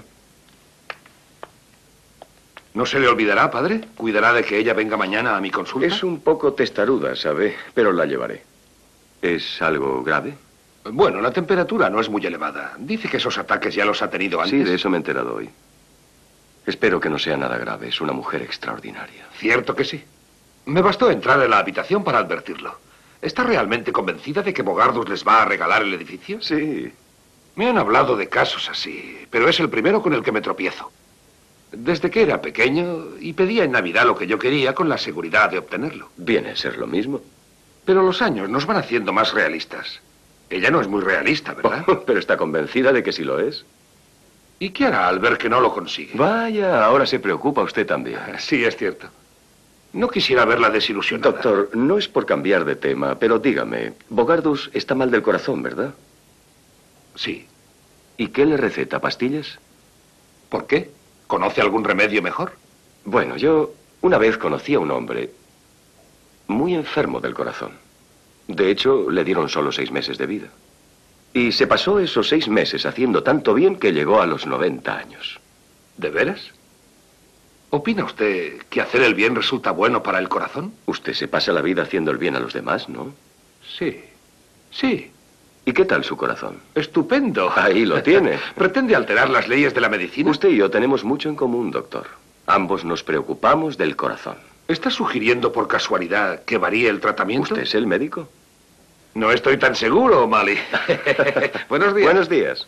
¿No se le olvidará, padre? ¿Cuidará de que ella venga mañana a mi consulta? Es un poco testaruda, ¿sabe? Pero la llevaré. ¿Es algo grave? Bueno, la temperatura no es muy elevada. Dice que esos ataques ya los ha tenido antes. Sí, de eso me he enterado hoy. Espero que no sea nada grave. Es una mujer extraordinaria. Cierto que sí. Me bastó entrar en la habitación para advertirlo. ¿Está realmente convencida de que Bogardus les va a regalar el edificio? Sí. Me han hablado de casos así, pero es el primero con el que me tropiezo. Desde que era pequeño y pedía en Navidad lo que yo quería con la seguridad de obtenerlo. Viene a ser lo mismo. Pero los años nos van haciendo más realistas. Ella no es muy realista, ¿verdad? Oh, pero está convencida de que sí lo es. ¿Y qué hará al ver que no lo consigue? Vaya, ahora se preocupa usted también. Sí, es cierto. No quisiera verla desilusionada. Doctor, no es por cambiar de tema, pero dígame, Bogardus está mal del corazón, ¿verdad? Sí. ¿Y qué le receta? ¿Pastillas? ¿Por qué? ¿Conoce algún remedio mejor? Bueno, yo una vez conocí a un hombre muy enfermo del corazón. De hecho, le dieron solo seis meses de vida. Y se pasó esos seis meses haciendo tanto bien que llegó a los noventa años. ¿De veras? ¿Opina usted que hacer el bien resulta bueno para el corazón? Usted se pasa la vida haciendo el bien a los demás, ¿no? Sí, sí. ¿Y qué tal su corazón? Estupendo. Ahí lo tiene. ¿Pretende alterar las leyes de la medicina? Usted y yo tenemos mucho en común, doctor. Ambos nos preocupamos del corazón. ¿Está sugiriendo por casualidad que varíe el tratamiento? ¿Usted es el médico? No estoy tan seguro, Mali. Buenos días. Buenos días.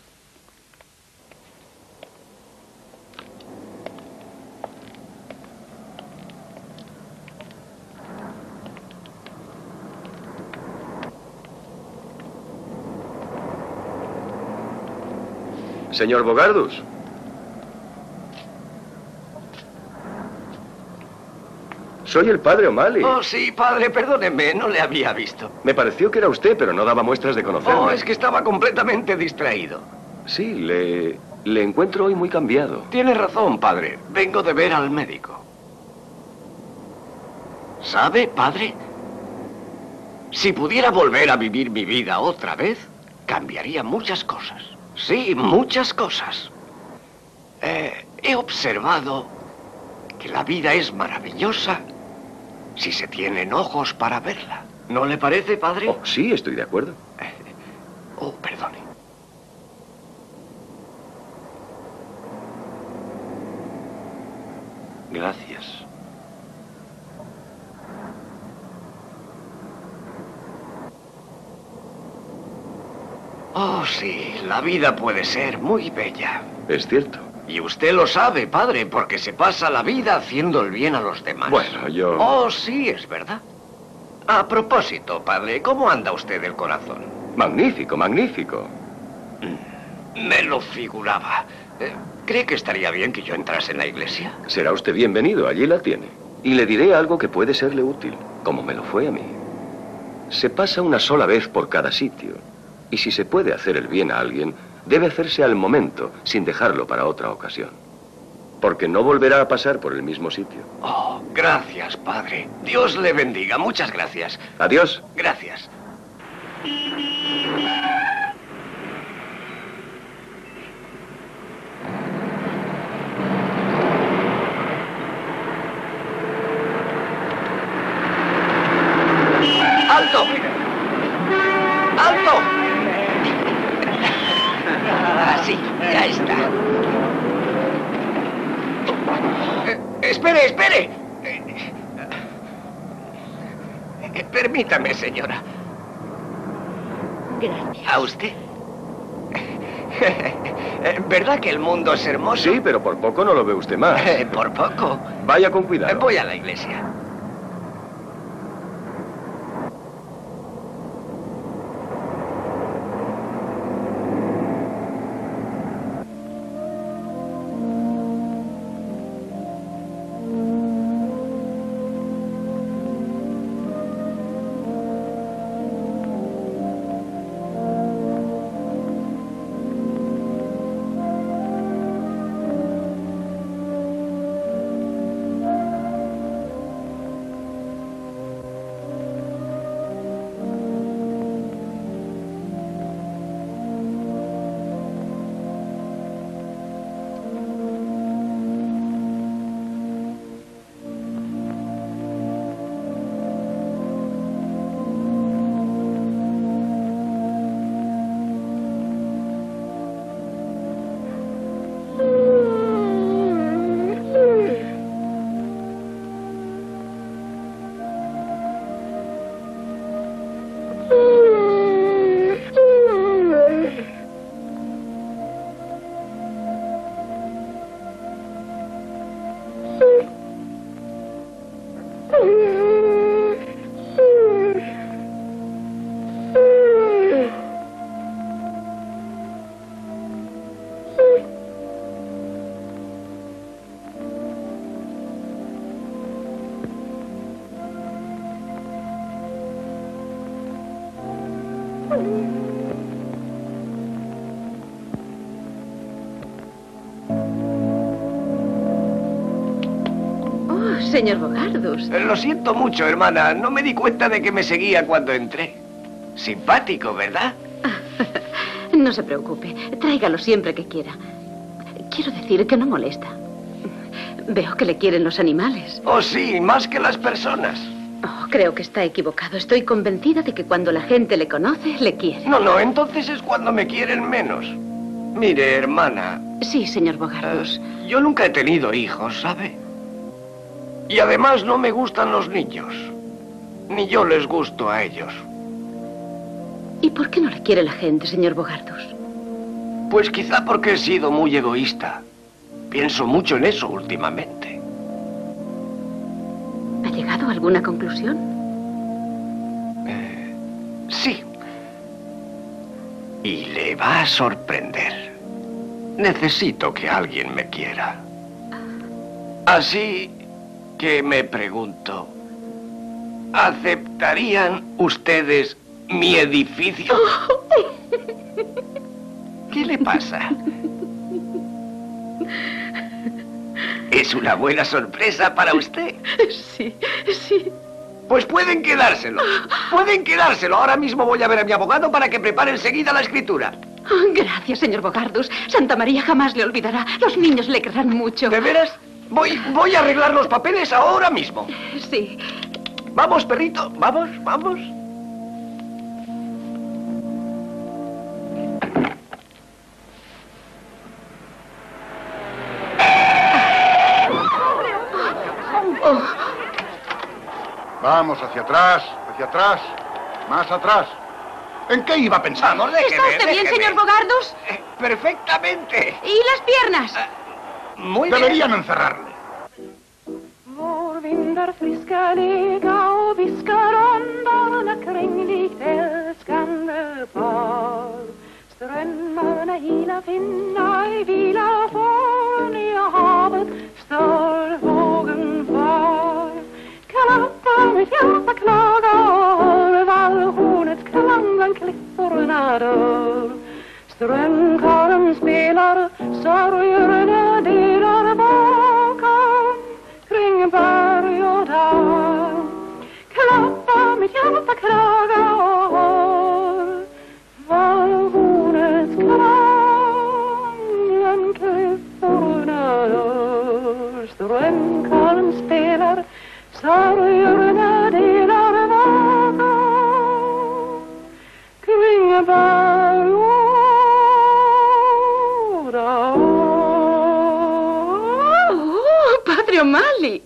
Señor Bogardus. Soy el padre O'Malley. Oh, sí, padre, perdóneme, no le había visto. Me pareció que era usted, pero no daba muestras de conocerme. Oh, es que estaba completamente distraído. Sí, le, le encuentro hoy muy cambiado. Tiene razón, padre. Vengo de ver al médico. ¿Sabe, padre? Si pudiera volver a vivir mi vida otra vez, cambiaría muchas cosas. Sí, muchas cosas. Eh, he observado que la vida es maravillosa si se tienen ojos para verla. ¿No le parece, padre? Oh, sí, estoy de acuerdo. Oh, perdone. Gracias. Oh, sí, la vida puede ser muy bella. Es cierto. Y usted lo sabe, padre, porque se pasa la vida haciendo el bien a los demás. Bueno, yo... Oh, sí, es verdad. A propósito, padre, ¿cómo anda usted del corazón? Magnífico, magnífico. Me lo figuraba. Eh, ¿Cree que estaría bien que yo entrase en la iglesia? Será usted bienvenido, allí la tiene. Y le diré algo que puede serle útil, como me lo fue a mí. Se pasa una sola vez por cada sitio. Y si se puede hacer el bien a alguien, debe hacerse al momento, sin dejarlo para otra ocasión. Porque no volverá a pasar por el mismo sitio. Oh, gracias, padre. Dios le bendiga. Muchas gracias. Adiós. Gracias. ¡Alto! ¡Alto! Así, ya está. Eh, espere, espere. Eh, permítame, señora. Gracias. ¿A usted? ¿Verdad que el mundo es hermoso? Sí, pero por poco no lo ve usted más. Por poco. Vaya con cuidado. Voy a la iglesia. Oh, señor Bogardus. Lo siento mucho, hermana. No me di cuenta de que me seguía cuando entré. Simpático, ¿verdad? No se preocupe. Tráigalo siempre que quiera. Quiero decir que no molesta. Veo que le quieren los animales. Oh, sí, más que las personas. Oh, creo que está equivocado. Estoy convencida de que cuando la gente le conoce, le quiere. No, no, entonces es cuando me quieren menos. Mire, hermana. Sí, señor Bogardus. Uh, yo nunca he tenido hijos, ¿sabe? Y además no me gustan los niños. Ni yo les gusto a ellos. ¿Y por qué no le quiere la gente, señor Bogardus? Pues quizá porque he sido muy egoísta. Pienso mucho en eso últimamente. ¿Ha llegado a alguna conclusión? Eh, sí. Y le va a sorprender. Necesito que alguien me quiera. Así que me pregunto, ¿aceptarían ustedes mi edificio? ¿Qué le pasa? ¿Es una buena sorpresa para usted? Sí, sí. Pues pueden quedárselo. Pueden quedárselo. Ahora mismo voy a ver a mi abogado para que prepare enseguida la escritura. Oh, gracias, señor Bogardus. Santa María jamás le olvidará. Los niños le querrán mucho. ¿De veras? Voy, voy a arreglar los papeles ahora mismo. Sí. Vamos, perrito, vamos, vamos. Vamos, hacia atrás, hacia atrás, más atrás. ¿En qué iba pensando? Vamos, déjeme, ¿Está usted bien, déjeme. señor Bogardus? Eh, perfectamente. ¿Y las piernas? Muy Deberían bien. encerrarle. Vår vindar friska lega och viskar andarna kring likt älskande par. Strömmarna hila finna i vila från nya havet stör vågen far. Klappar mitt hjärta klagar, vallhornet klang bland klipporna dör. Strömkaren spelar, sorgerna delar bakom kring berg och dal. Klappar mitt hjärta klagar, vallhornet klang bland klipporna dör. Strömkaren spelar, sorgerna delar bakom kring berg och dal. ¡Oh, Padre O'Malley!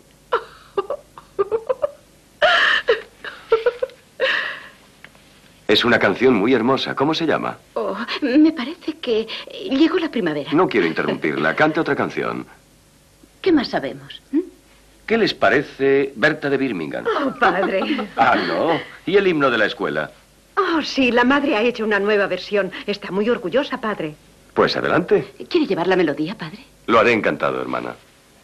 Es una canción muy hermosa. ¿Cómo se llama? Oh, me parece que llegó la primavera. No quiero interrumpirla. Cante otra canción. ¿Qué más sabemos? ¿Mm? ¿Qué les parece Berta de Birmingham? Oh, padre. Ah, no. ¿Y el himno de la escuela? Oh, sí, la madre ha hecho una nueva versión. Está muy orgullosa, padre. Pues adelante. ¿Quiere llevar la melodía, padre? Lo haré encantado, hermana.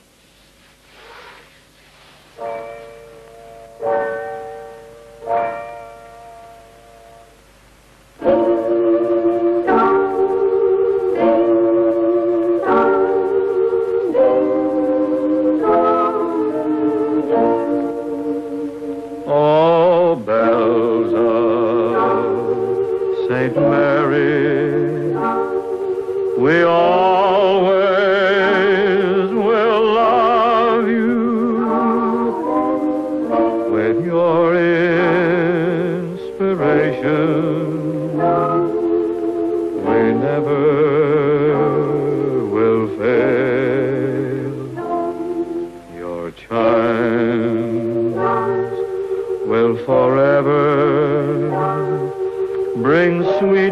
Oh, bells of Saint Mary, we always will love you with your inspiration. We never will fail. Your chimes will forever bring sweet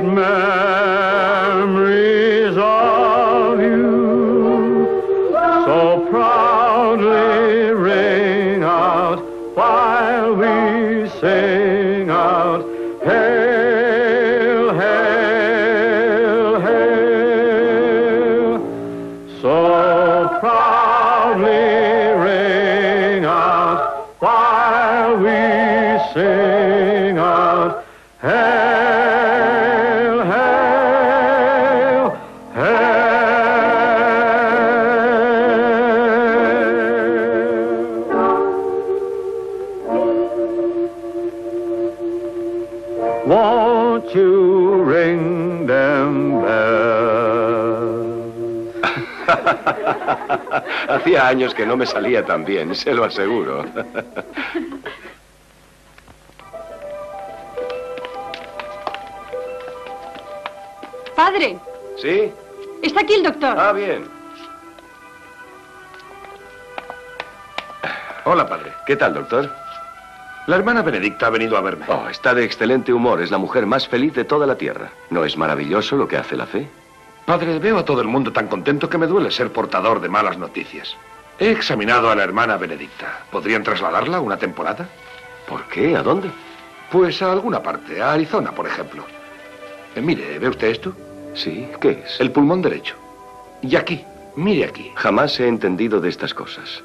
memories of you. So proudly ring out while we sing out, hail, hail, hail. So proudly ring out while we sing out, hail, hail, hail. Won't you ring them bells? Hacía años que no me salía tan bien, se lo aseguro. Padre, ¿Sí? está aquí el doctor. Ah, bien. Hola, padre. ¿Qué tal, doctor? La hermana Benedicta ha venido a verme. Oh, está de excelente humor. Es la mujer más feliz de toda la tierra. ¿No es maravilloso lo que hace la fe? Padre, veo a todo el mundo tan contento que me duele ser portador de malas noticias. He examinado a la hermana Benedicta. ¿Podrían trasladarla una temporada? ¿Por qué? ¿A dónde? Pues a alguna parte, a Arizona, por ejemplo. Eh, mire, ¿ve usted esto? Sí, ¿qué es? El pulmón derecho. Y aquí, mire aquí. Jamás he entendido de estas cosas.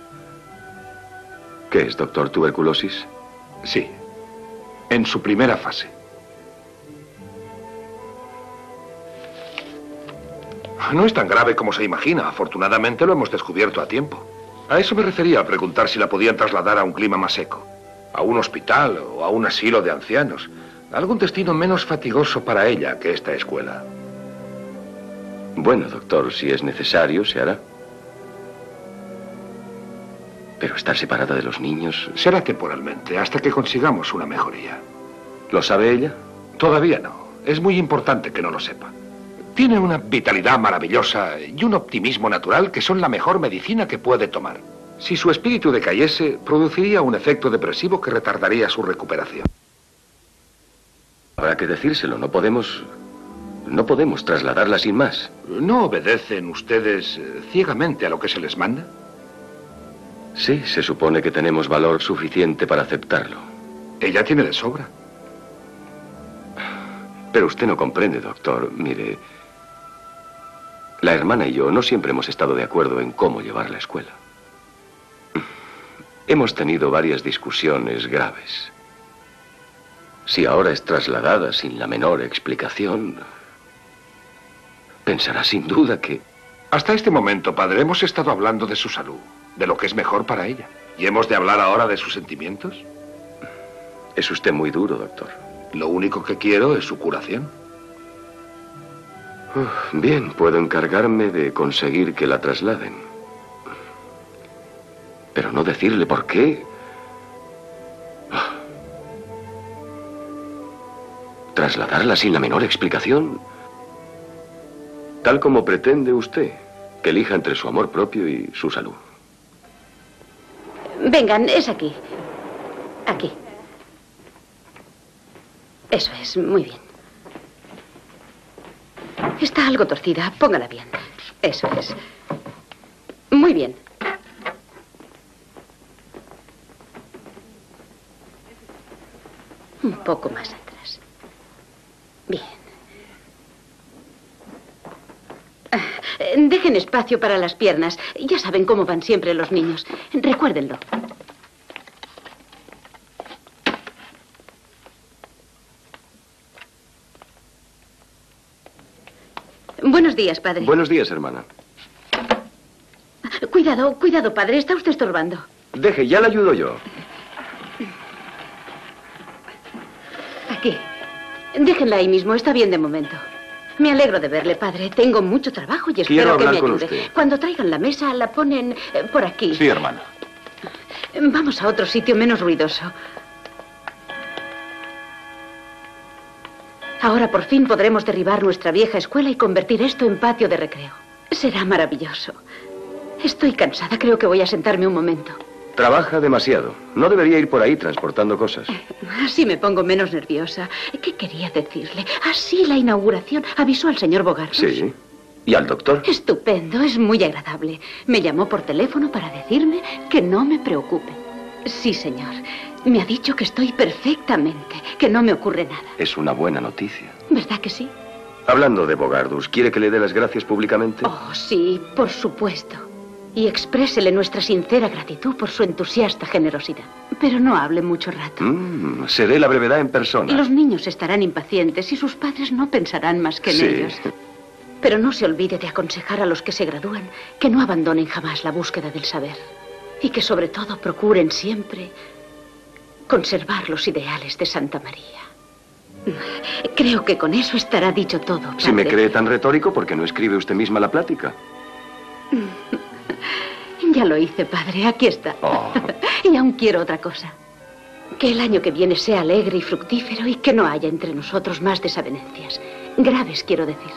¿Qué es, doctor? ¿Tuberculosis? Sí, en su primera fase. No es tan grave como se imagina. Afortunadamente lo hemos descubierto a tiempo. A eso me refería, a preguntar si la podían trasladar a un clima más seco. A un hospital o a un asilo de ancianos. Algún destino menos fatigoso para ella que esta escuela. Bueno, doctor, si es necesario, se hará. Pero estar separada de los niños... Será temporalmente, hasta que consigamos una mejoría. ¿Lo sabe ella? Todavía no. Es muy importante que no lo sepa. Tiene una vitalidad maravillosa y un optimismo natural que son la mejor medicina que puede tomar. Si su espíritu decayese, produciría un efecto depresivo que retardaría su recuperación. Habrá que decírselo, no podemos... No podemos trasladarla sin más. ¿No obedecen ustedes eh, ciegamente a lo que se les manda? Sí, se supone que tenemos valor suficiente para aceptarlo. Ella tiene de sobra. Pero usted no comprende, doctor. Mire, la hermana y yo no siempre hemos estado de acuerdo en cómo llevar la escuela. Hemos tenido varias discusiones graves. Si ahora es trasladada sin la menor explicación, pensará sin duda que... Hasta este momento, padre, hemos estado hablando de su salud, de lo que es mejor para ella. ¿Y hemos de hablar ahora de sus sentimientos? Es usted muy duro, doctor. Lo único que quiero es su curación. Uf, bien, puedo encargarme de conseguir que la trasladen. Pero no decirle por qué. Trasladarla sin la menor explicación. Tal como pretende usted, que elija entre su amor propio y su salud. Vengan, es aquí. Aquí. Eso es, muy bien. Está algo torcida, póngala bien. Eso es. Muy bien. Un poco más atrás. Bien. Dejen espacio para las piernas. Ya saben cómo van siempre los niños. Recuérdenlo. Buenos días, padre. Buenos días, hermana. Cuidado, cuidado, padre. Está usted estorbando. Deje, ya le ayudo yo. Aquí. Déjenla ahí mismo. Está bien de momento. Me alegro de verle, padre. Tengo mucho trabajo y espero que me ayude. Usted. Cuando traigan la mesa, la ponen eh, por aquí. Sí, hermana. Vamos a otro sitio menos ruidoso. Ahora por fin podremos derribar nuestra vieja escuela y convertir esto en patio de recreo. Será maravilloso. Estoy cansada. Creo que voy a sentarme un momento. Trabaja demasiado. No debería ir por ahí transportando cosas. Así me pongo menos nerviosa. ¿Qué quería decirle? Así la inauguración. ¿Avisó al señor Bogart? Sí. ¿Y al doctor? Estupendo. Es muy agradable. Me llamó por teléfono para decirme que no me preocupe. Sí, señor. Me ha dicho que estoy perfectamente, que no me ocurre nada. Es una buena noticia. ¿Verdad que sí? Hablando de Bogardus, ¿quiere que le dé las gracias públicamente? Oh, sí, por supuesto. Y exprésele nuestra sincera gratitud por su entusiasta generosidad. Pero no hable mucho rato. Mm, seré la brevedad en persona. Los niños estarán impacientes y sus padres no pensarán más que en sí. ellos. Pero no se olvide de aconsejar a los que se gradúan que no abandonen jamás la búsqueda del saber. Y que sobre todo procuren siempre conservar los ideales de Santa María. Creo que con eso estará dicho todo, padre. Si me cree tan retórico, ¿por qué no escribe usted misma la plática? Ya lo hice, padre. Aquí está. Oh. Y aún quiero otra cosa. Que el año que viene sea alegre y fructífero y que no haya entre nosotros más desavenencias. Graves, quiero decir.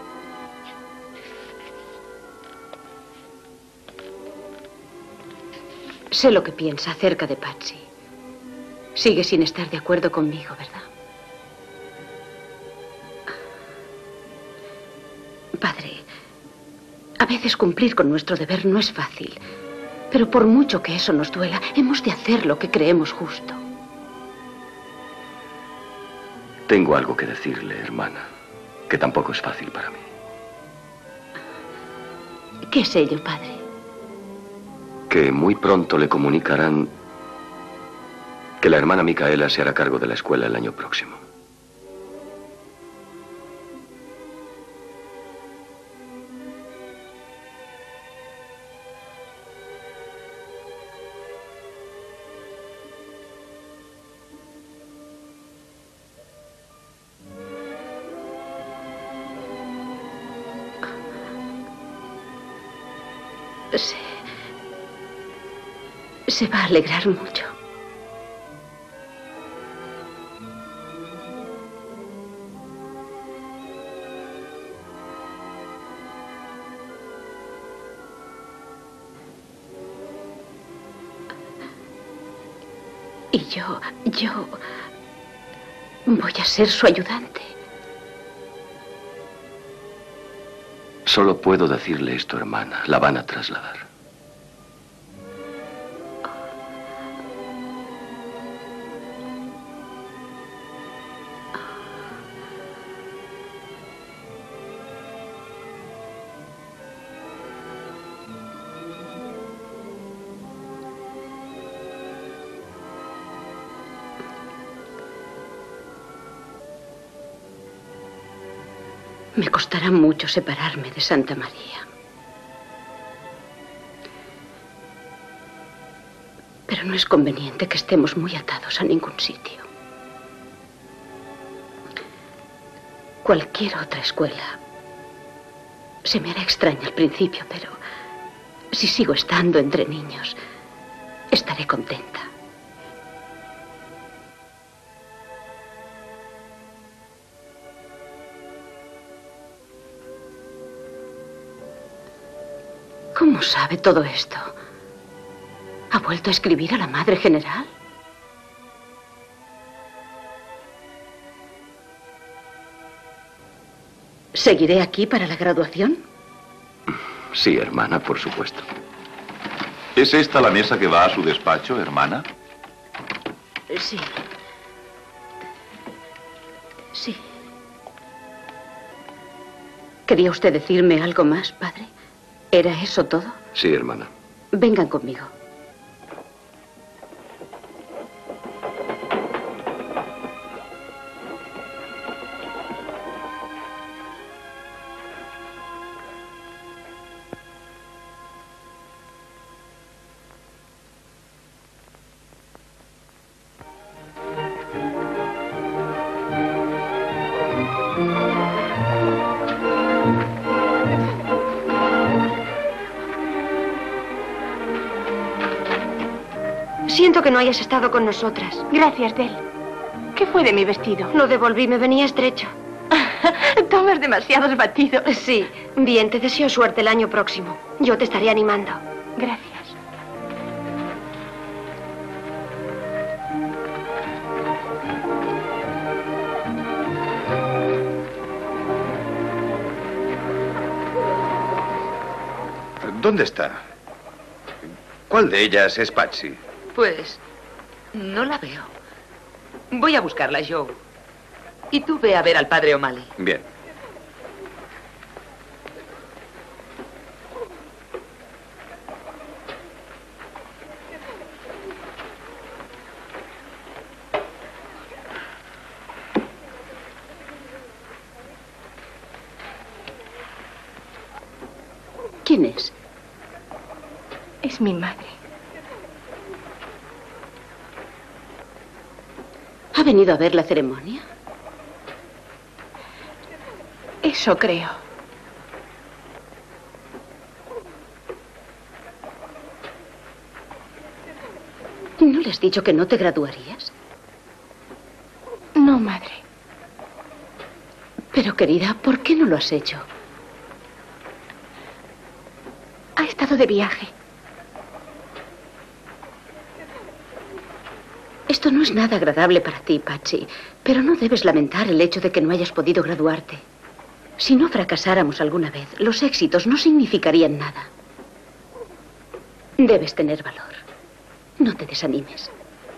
Sé lo que piensa acerca de Patsy. Sigue sin estar de acuerdo conmigo, ¿verdad? Padre, a veces cumplir con nuestro deber no es fácil. Pero por mucho que eso nos duela, hemos de hacer lo que creemos justo. Tengo algo que decirle, hermana, que tampoco es fácil para mí. ¿Qué es ello, padre? Que muy pronto le comunicarán que la hermana Micaela se hará cargo de la escuela el año próximo. Sí. Se va a alegrar mucho. Y yo, yo voy a ser su ayudante. Solo puedo decirle esto, hermana. La van a trasladar. Me costará mucho separarme de Santa María. Pero no es conveniente que estemos muy atados a ningún sitio. Cualquier otra escuela se me hará extraña al principio, pero si sigo estando entre niños, estaré contenta. ¿Cómo sabe todo esto? ¿Ha vuelto a escribir a la Madre General? ¿Seguiré aquí para la graduación? Sí, hermana, por supuesto. ¿Es esta la mesa que va a su despacho, hermana? Sí. Sí. ¿Quería usted decirme algo más, padre? ¿Era eso todo? Sí, hermana. Vengan conmigo. Siento que no hayas estado con nosotras. Gracias, Del. ¿Qué fue de mi vestido? Lo devolví, me venía estrecho. Tomas demasiados batidos. Sí. Bien, te deseo suerte el año próximo. Yo te estaré animando. Gracias. ¿Dónde está? ¿Cuál de ellas es Patsy? Pues no la veo. Voy a buscarla, Joe. Y tú ve a ver al padre O'Malley. Bien. ¿Quién es? Es mi madre. ¿Ha venido a ver la ceremonia? Eso creo. ¿No le has dicho que no te graduarías? No, madre. Pero, querida, ¿por qué no lo has hecho? Ha estado de viaje. Esto no es nada agradable para ti, Patsy, pero no debes lamentar el hecho de que no hayas podido graduarte. Si no fracasáramos alguna vez, los éxitos no significarían nada. Debes tener valor. No te desanimes.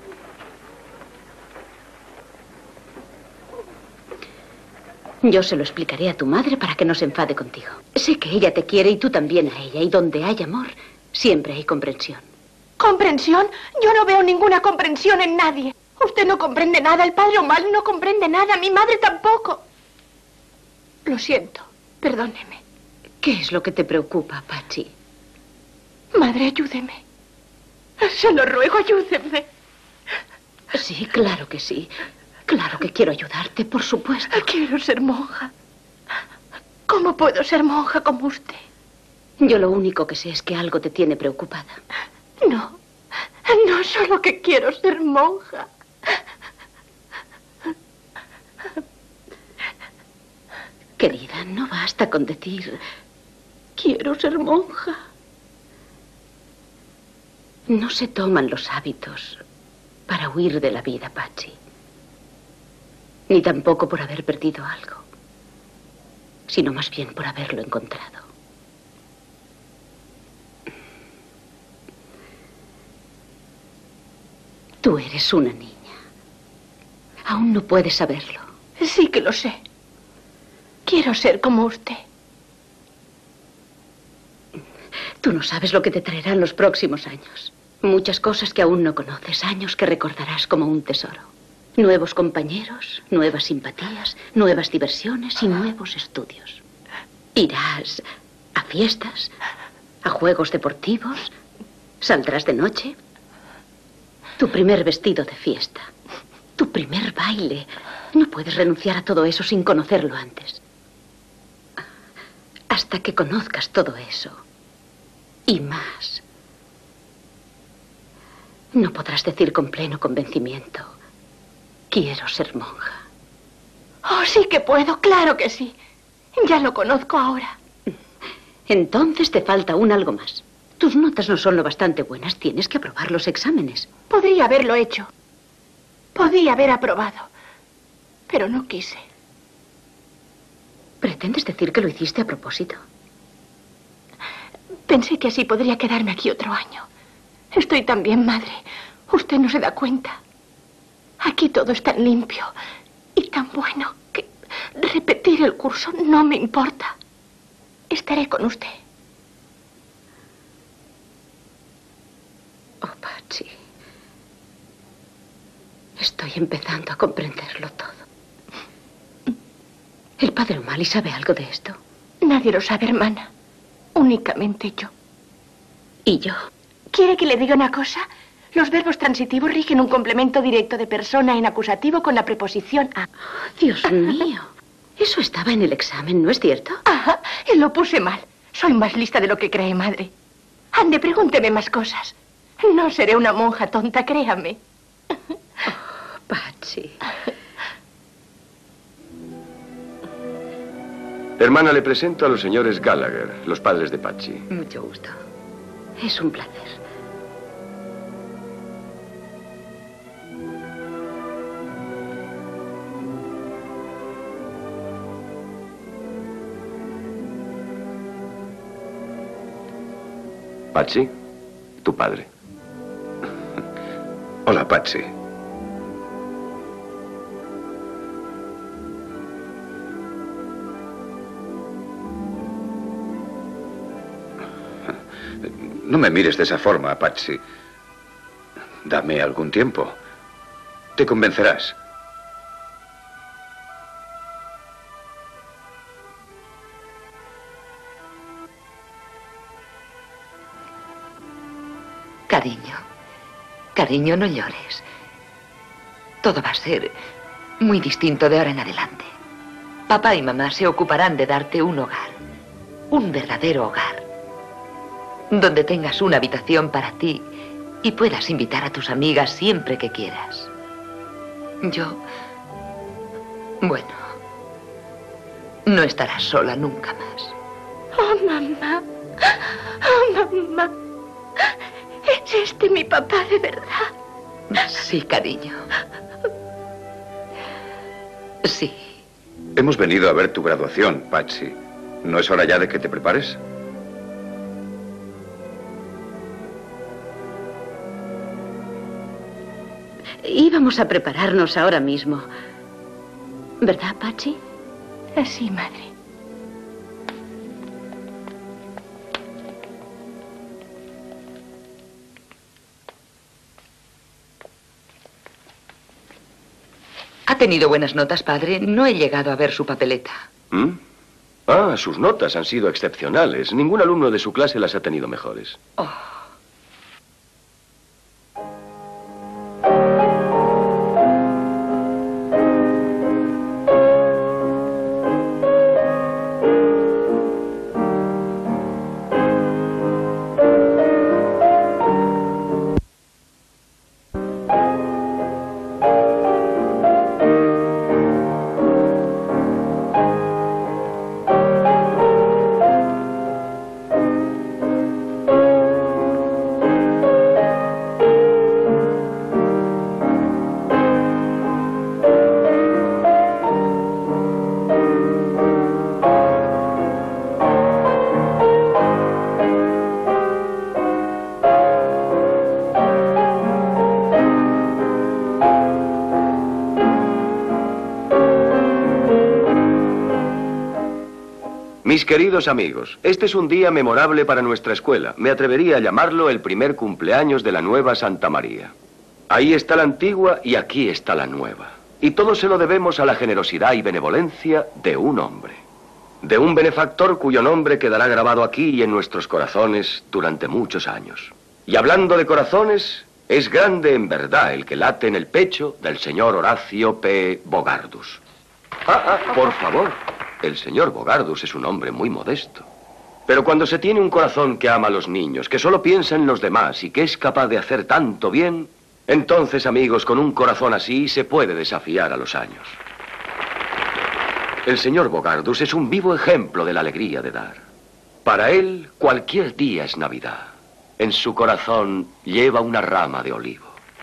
Yo se lo explicaré a tu madre para que no se enfade contigo. Sé que ella te quiere y tú también a ella, y donde hay amor, siempre hay comprensión. ¿Comprensión? Yo no veo ninguna comprensión en nadie. Usted no comprende nada, el padre O'Malley no comprende nada, mi madre tampoco. Lo siento, perdóneme. ¿Qué es lo que te preocupa, Patsy? Madre, ayúdeme. Se lo ruego, ayúdeme. Sí, claro que sí. Claro que quiero ayudarte, por supuesto. Quiero ser monja. ¿Cómo puedo ser monja como usted? Yo lo único que sé es que algo te tiene preocupada. No, No solo que quiero ser monja. Querida, no basta con decir, quiero ser monja. No se toman los hábitos para huir de la vida, Patsy. Ni tampoco por haber perdido algo, sino más bien por haberlo encontrado. Tú eres una niña. Aún no puedes saberlo. Sí que lo sé. Quiero ser como usted. Tú no sabes lo que te traerán los próximos años. Muchas cosas que aún no conoces, años que recordarás como un tesoro. Nuevos compañeros, nuevas simpatías, nuevas diversiones y nuevos estudios. Irás a fiestas, a juegos deportivos, saldrás de noche. Tu primer vestido de fiesta, tu primer baile. No puedes renunciar a todo eso sin conocerlo antes. Hasta que conozcas todo eso. Y más. No podrás decir con pleno convencimiento, quiero ser monja. Oh, sí que puedo, claro que sí. Ya lo conozco ahora. Entonces te falta un algo más. Tus notas no son lo bastante buenas, tienes que aprobar los exámenes. Podría haberlo hecho. Podía haber aprobado. Pero no quise. ¿Pretendes decir que lo hiciste a propósito? Pensé que así podría quedarme aquí otro año. Estoy tan bien, madre. Usted no se da cuenta. Aquí todo es tan limpio y tan bueno que repetir el curso no me importa. Estaré con usted. Oh, Patsy. Estoy empezando a comprenderlo todo. ¿El padre O'Malley sabe algo de esto? Nadie lo sabe, hermana. Únicamente yo. ¿Y yo? ¿Quiere que le diga una cosa? Los verbos transitivos rigen un complemento directo de persona en acusativo con la preposición a. Dios mío. Eso estaba en el examen, ¿no es cierto? Ajá, lo puse mal. Soy más lista de lo que cree, madre. Ande, pregúnteme más cosas. No seré una monja tonta, créame. Oh, Patsy. Hermana, le presento a los señores Gallagher, los padres de Patsy. Mucho gusto. Es un placer. Patsy, tu padre. Hola, Patsy. No me mires de esa forma, Patsy. Dame algún tiempo. Te convencerás. Cariño, cariño, no llores. Todo va a ser muy distinto de ahora en adelante. Papá y mamá se ocuparán de darte un hogar, un verdadero hogar, donde tengas una habitación para ti y puedas invitar a tus amigas siempre que quieras. Yo, bueno, no estarás sola nunca más. Oh, mamá. Oh, mamá. ¿Es este mi papá de verdad? Sí, cariño. Sí. Hemos venido a ver tu graduación, Patsy. ¿No es hora ya de que te prepares? Íbamos a prepararnos ahora mismo. ¿Verdad, Patsy? Sí, madre. Ha tenido buenas notas, padre. No he llegado a ver su papeleta. ¿Mm? Ah, sus notas han sido excepcionales. Ningún alumno de su clase las ha tenido mejores. Oh. Mis queridos amigos, este es un día memorable para nuestra escuela. Me atrevería a llamarlo el primer cumpleaños de la nueva Santa María. Ahí está la antigua y aquí está la nueva. Y todo se lo debemos a la generosidad y benevolencia de un hombre. De un benefactor cuyo nombre quedará grabado aquí y en nuestros corazones durante muchos años. Y hablando de corazones, es grande en verdad el que late en el pecho del señor Horacio P. Bogardus. Ah, ah, por favor. El señor Bogardus es un hombre muy modesto. Pero cuando se tiene un corazón que ama a los niños, que solo piensa en los demás y que es capaz de hacer tanto bien, entonces, amigos, con un corazón así se puede desafiar a los años. El señor Bogardus es un vivo ejemplo de la alegría de dar. Para él, cualquier día es Navidad. En su corazón lleva una rama de olivo.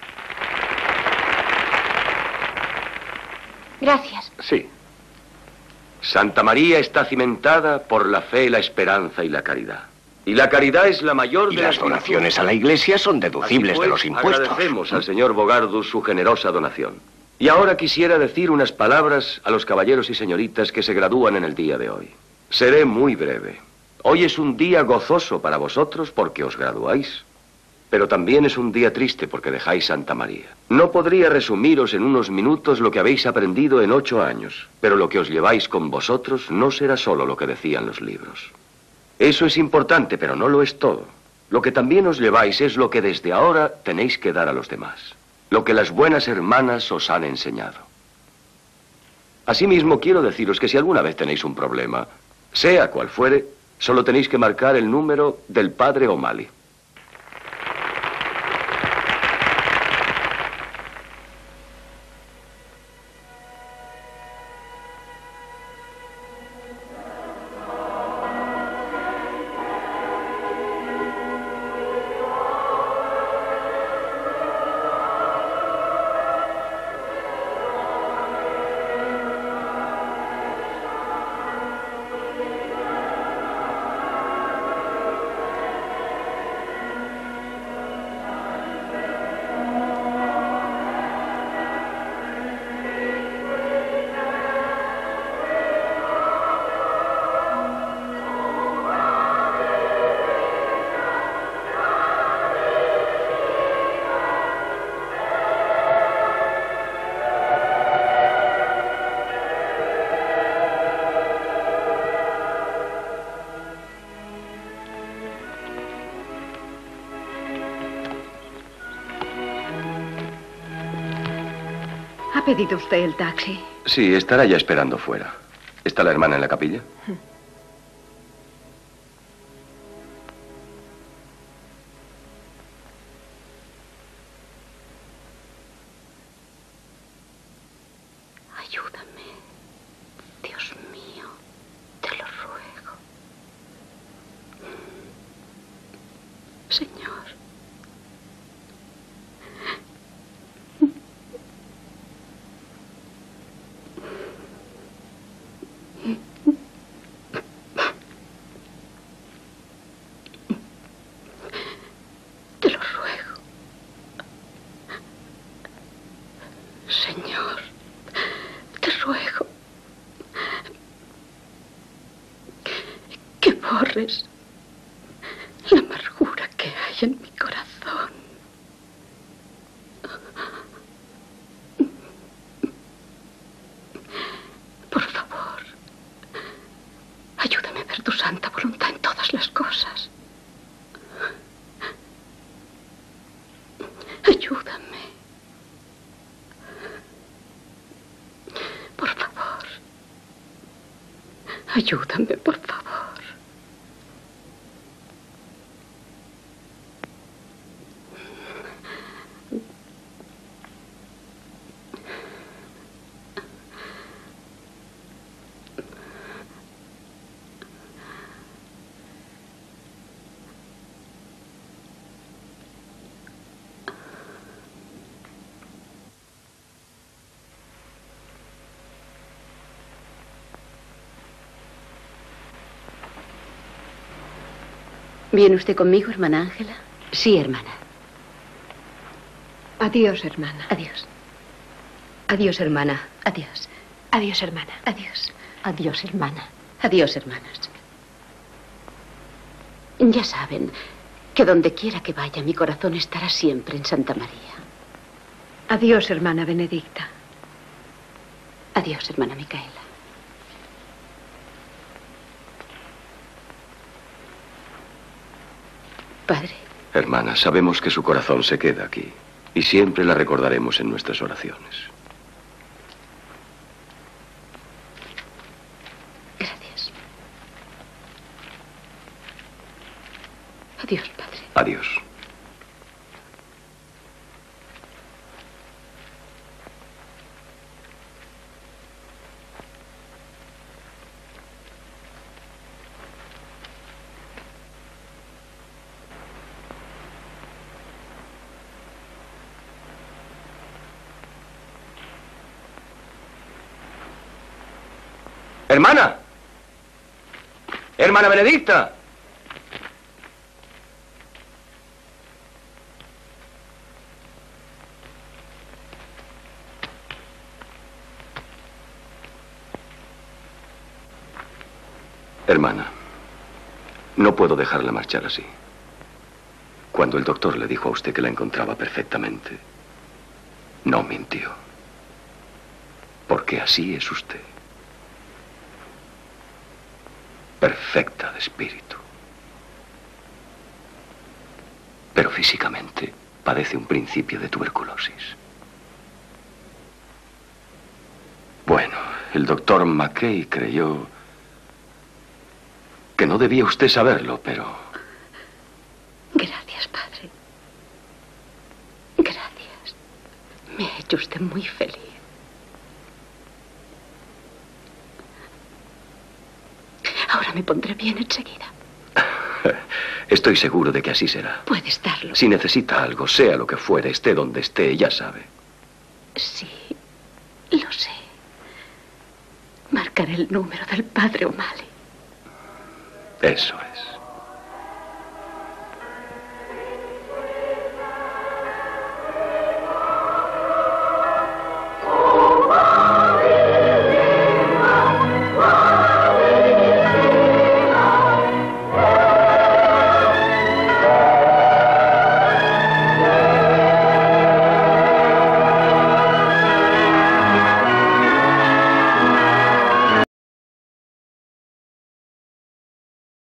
Gracias. Sí. Santa María está cimentada por la fe, la esperanza y la caridad. Y la caridad es la mayor y de las donaciones a la iglesia son deducibles Así pues, de los impuestos. Agradecemos al señor Bogardus su generosa donación. Y ahora quisiera decir unas palabras a los caballeros y señoritas que se gradúan en el día de hoy. Seré muy breve. Hoy es un día gozoso para vosotros porque os graduáis. Pero también es un día triste porque dejáis Santa María. No podría resumiros en unos minutos lo que habéis aprendido en ocho años, pero lo que os lleváis con vosotros no será solo lo que decían los libros. Eso es importante, pero no lo es todo. Lo que también os lleváis es lo que desde ahora tenéis que dar a los demás. Lo que las buenas hermanas os han enseñado. Asimismo, quiero deciros que si alguna vez tenéis un problema, sea cual fuere, solo tenéis que marcar el número del padre O'Malley. ¿Ha pedido usted el taxi? Sí, estará ya esperando fuera. ¿Está la hermana en la capilla? Ayúdame, Dios mío, te lo ruego. Señor. Te lo ruego. Señor, te ruego que borres la amargura que hay en mi corazón. Por favor, ayúdame a ver tu santa voluntad en todas las cosas. Ayúdame. Por favor. Ayúdame, por favor. ¿Viene usted conmigo, hermana Ángela? Sí, hermana. Adiós, hermana. Adiós. Adiós, hermana. Adiós. Adiós, hermana. Adiós. Adiós, hermana. Adiós, hermanas. Ya saben que donde quiera que vaya, mi corazón estará siempre en Santa María. Adiós, hermana Benedicta. Adiós, hermana Micaela. Padre. Hermana, sabemos que su corazón se queda aquí y siempre la recordaremos en nuestras oraciones. Gracias. Adiós, padre. Adiós. ¡Hermana! ¡Hermana Benedicta! Hermana, no puedo dejarla marchar así. Cuando el doctor le dijo a usted que la encontraba perfectamente, no mintió. Porque así es usted. Perfecta de espíritu. Pero físicamente padece un principio de tuberculosis. Bueno, el doctor McKay creyó que no debía usted saberlo, pero... Gracias, padre. Gracias. Me ha hecho usted muy feliz. Ahora me pondré bien enseguida. Estoy seguro de que así será. Puede estarlo. Si necesita algo, sea lo que fuere, esté donde esté, ya sabe. Sí, lo sé. Marcaré el número del padre O'Malley. Eso es.